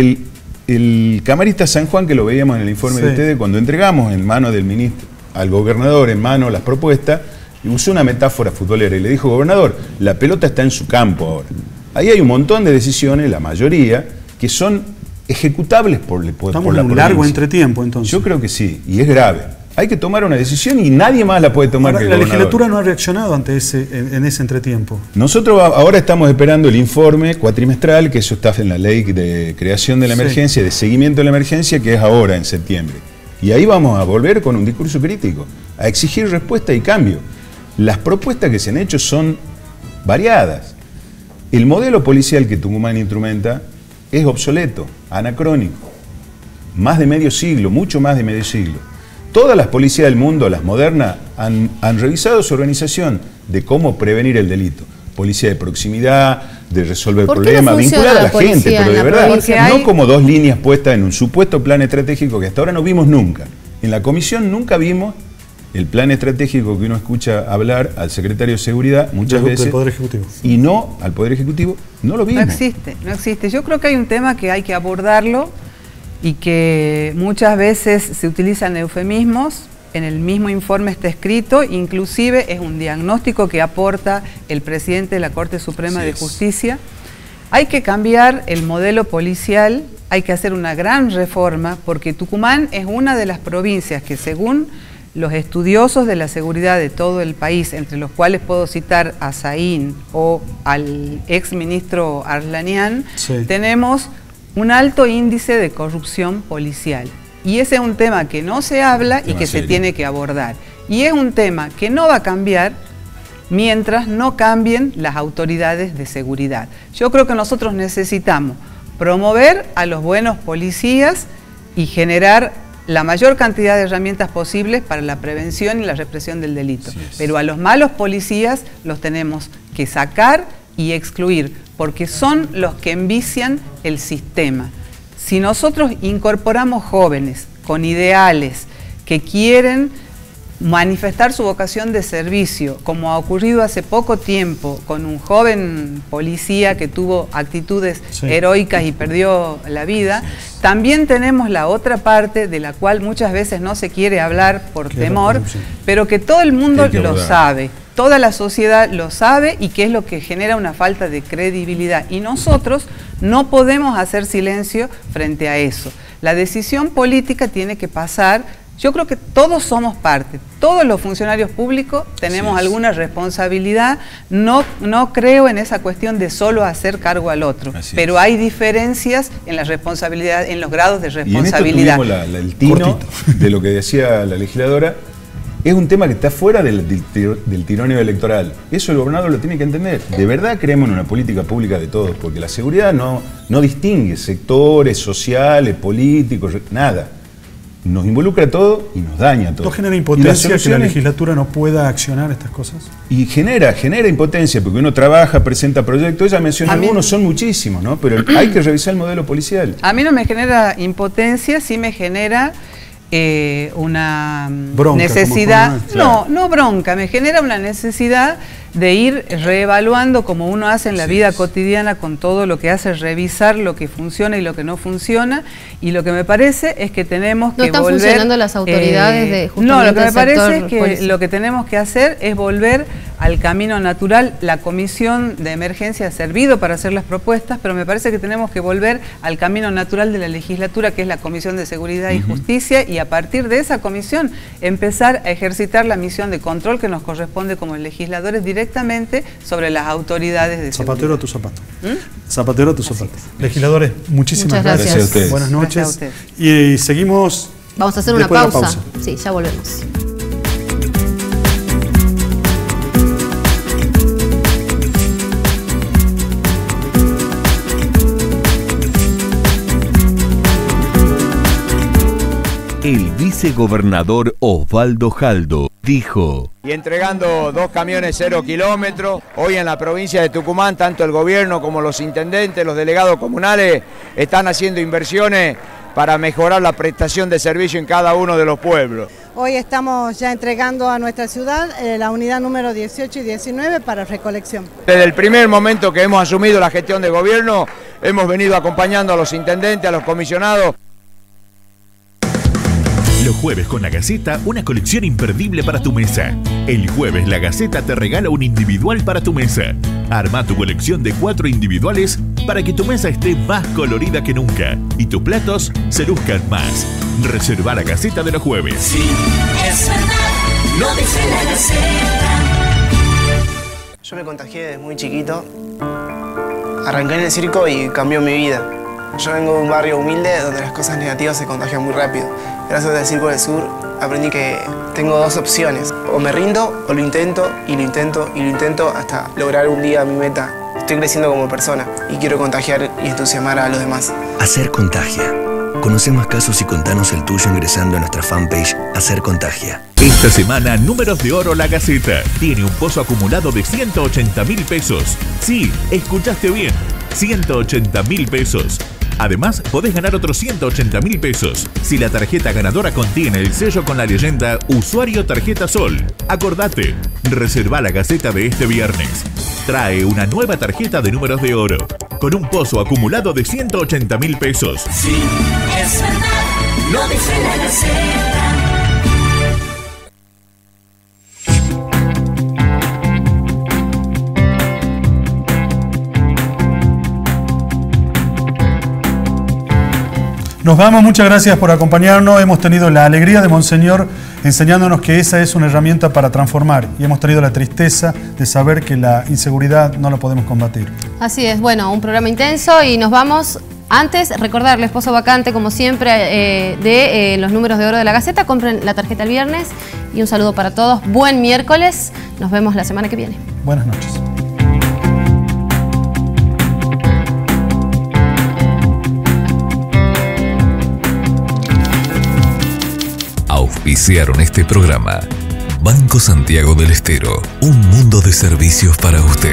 el camarista San Juan, que lo veíamos en el informe de ustedes, cuando entregamos en manos del ministro, al gobernador en mano las propuestas, usó una metáfora futbolera y le dijo: gobernador, la pelota está en su campo ahora. Ahí hay un montón de decisiones, la mayoría, que son ejecutables por la provincia. Estamos en un largo entretiempo, entonces. Yo creo que sí, y es grave. Hay que tomar una decisión y nadie más la puede tomar que el gobernador. La legislatura no ha reaccionado ante en ese entretiempo. Nosotros ahora estamos esperando el informe cuatrimestral, que eso está en la ley de creación de la emergencia, de seguimiento de la emergencia, que es ahora, en septiembre. Y ahí vamos a volver con un discurso crítico, a exigir respuesta y cambio. Las propuestas que se han hecho son variadas. El modelo policial que Tucumán instrumenta es obsoleto, anacrónico. Más de medio siglo, mucho más de medio siglo. Todas las policías del mundo, las modernas, han revisado su organización de cómo prevenir el delito. Policía de proximidad, de resolver problemas, vinculada a la gente, pero de verdad, no como dos líneas puestas en un supuesto plan estratégico que hasta ahora no vimos nunca. En la comisión nunca vimos el plan estratégico que uno escucha hablar al secretario de Seguridad muchas veces, del Poder Ejecutivo. Y no al Poder Ejecutivo, no lo vimos. No existe, no existe. Yo creo que hay un tema que hay que abordarlo y que muchas veces se utilizan eufemismos. En el mismo informe está escrito, inclusive es un diagnóstico que aporta el presidente de la Corte Suprema de Justicia. Hay que cambiar el modelo policial, hay que hacer una gran reforma, porque Tucumán es una de las provincias que, según los estudiosos de la seguridad de todo el país, entre los cuales puedo citar a Saín o al exministro Arlanian, tenemos un alto índice de corrupción policial. Y ese es un tema que no se habla y que se tiene que abordar. Y es un tema que no va a cambiar mientras no cambien las autoridades de seguridad. Yo creo que nosotros necesitamos promover a los buenos policías y generar la mayor cantidad de herramientas posibles para la prevención y la represión del delito. Pero a los malos policías los tenemos que sacar y excluir, porque son los que envician el sistema. Si nosotros incorporamos jóvenes con ideales que quieren manifestar su vocación de servicio, como ha ocurrido hace poco tiempo con un joven policía que tuvo actitudes heroicas y perdió la vida, también tenemos la otra parte de la cual muchas veces no se quiere hablar por temor, pero que todo el mundo lo sabe. Toda la sociedad lo sabe y que es lo que genera una falta de credibilidad. Y nosotros no podemos hacer silencio frente a eso. La decisión política tiene que pasar. Yo creo que todos somos parte, todos los funcionarios públicos tenemos alguna responsabilidad. No creo en esa cuestión de solo hacer cargo al otro, pero hay diferencias en la responsabilidad, en los grados de responsabilidad. Y en esto tuvimos el tino de lo que decía la legisladora. Es un tema que está fuera del tironeo electoral. Eso el gobernador lo tiene que entender. De verdad creemos en una política pública de todos, porque la seguridad no distingue sectores sociales, políticos, nada. nos involucra todo y nos daña todo. ¿No genera impotencia que la legislatura no pueda accionar estas cosas? Y genera impotencia, porque uno trabaja, presenta proyectos, ella mencionó algunos, son muchísimos, ¿no? Pero hay que revisar el modelo policial. A mí no me genera impotencia, sí me genera una bronca, necesidad, claro. no bronca, me genera una necesidad de ir reevaluando como uno hace en la vida cotidiana con todo lo que hace, revisar lo que funciona y lo que no funciona, y lo que me parece es que tenemos que volver... ¿No están funcionando las autoridades de justamente No, lo que me parece es que policial? lo que tenemos que hacer es volver al camino natural. La comisión de emergencia ha servido para hacer las propuestas, pero me parece que tenemos que volver al camino natural de la legislatura, que es la Comisión de Seguridad y Justicia, y a partir de esa comisión empezar a ejercitar la misión de control que nos corresponde como legisladores directamente sobre las autoridades de seguridad. Zapatero a tu zapato. Zapatero a tu zapato. Legisladores, muchísimas gracias. Gracias a ustedes. Buenas noches. Gracias a ustedes. Y seguimos. Vamos a hacer una pausa. Sí, ya volvemos. El vicegobernador Osvaldo Jaldo dijo: Y entregando 2 camiones 0 kilómetros, hoy en la provincia de Tucumán, tanto el gobierno como los intendentes, los delegados comunales, están haciendo inversiones para mejorar la prestación de servicio en cada uno de los pueblos. Hoy estamos ya entregando a nuestra ciudad la unidad número 18 y 19 para recolección. Desde el primer momento que hemos asumido la gestión de gobierno, hemos venido acompañando a los intendentes, a los comisionados. Los jueves con La Gaceta, una colección imperdible para tu mesa. El jueves La Gaceta te regala un individual para tu mesa. Arma tu colección de 4 individuales para que tu mesa esté más colorida que nunca y tus platos se luzcan más. Reserva La Gaceta de los jueves. Sí, es verdad, lo dice La Gaceta. Yo me contagié desde muy chiquito. Arranqué en el circo y cambió mi vida. Yo vengo de un barrio humilde donde las cosas negativas se contagian muy rápido. Gracias al Circo del Sur aprendí que tengo 2 opciones. O me rindo o lo intento y lo intento y lo intento hasta lograr un día mi meta. Estoy creciendo como persona y quiero contagiar y entusiasmar a los demás. Hacer Contagia. Conoce más casos y contanos el tuyo ingresando a nuestra fanpage Hacer Contagia. Esta semana, Números de Oro La Gaceta tiene un pozo acumulado de 180.000 pesos. Sí, escuchaste bien, 180.000 pesos. Además, podés ganar otros 180.000 pesos si la tarjeta ganadora contiene el sello con la leyenda Usuario Tarjeta Sol. Acordate, reserva La Gaceta de este viernes. Trae una nueva tarjeta de Números de Oro con un pozo acumulado de 180.000 pesos. Sí, es verdad, lo dice La Gaceta. Nos vamos, muchas gracias por acompañarnos. Hemos tenido la alegría de Monseñor enseñándonos que esa es una herramienta para transformar, y hemos tenido la tristeza de saber que la inseguridad no la podemos combatir. Así es, bueno, un programa intenso y nos vamos. Antes, recordarles, pozo vacante, como siempre, de los Números de Oro de La Gaceta. Compren la tarjeta el viernes y un saludo para todos. Buen miércoles. Nos vemos la semana que viene. Buenas noches. Auspiciaron este programa Banco Santiago del Estero, un mundo de servicios para usted.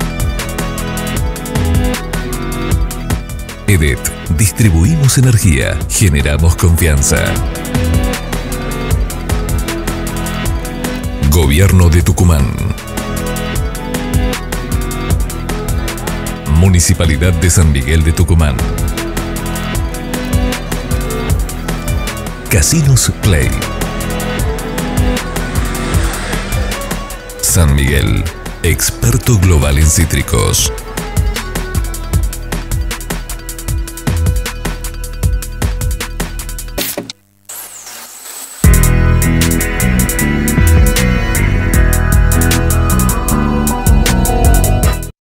EDET, distribuimos energía, generamos confianza. Gobierno de Tucumán. Municipalidad de San Miguel de Tucumán. Casinos Play. San Miguel, experto global en cítricos.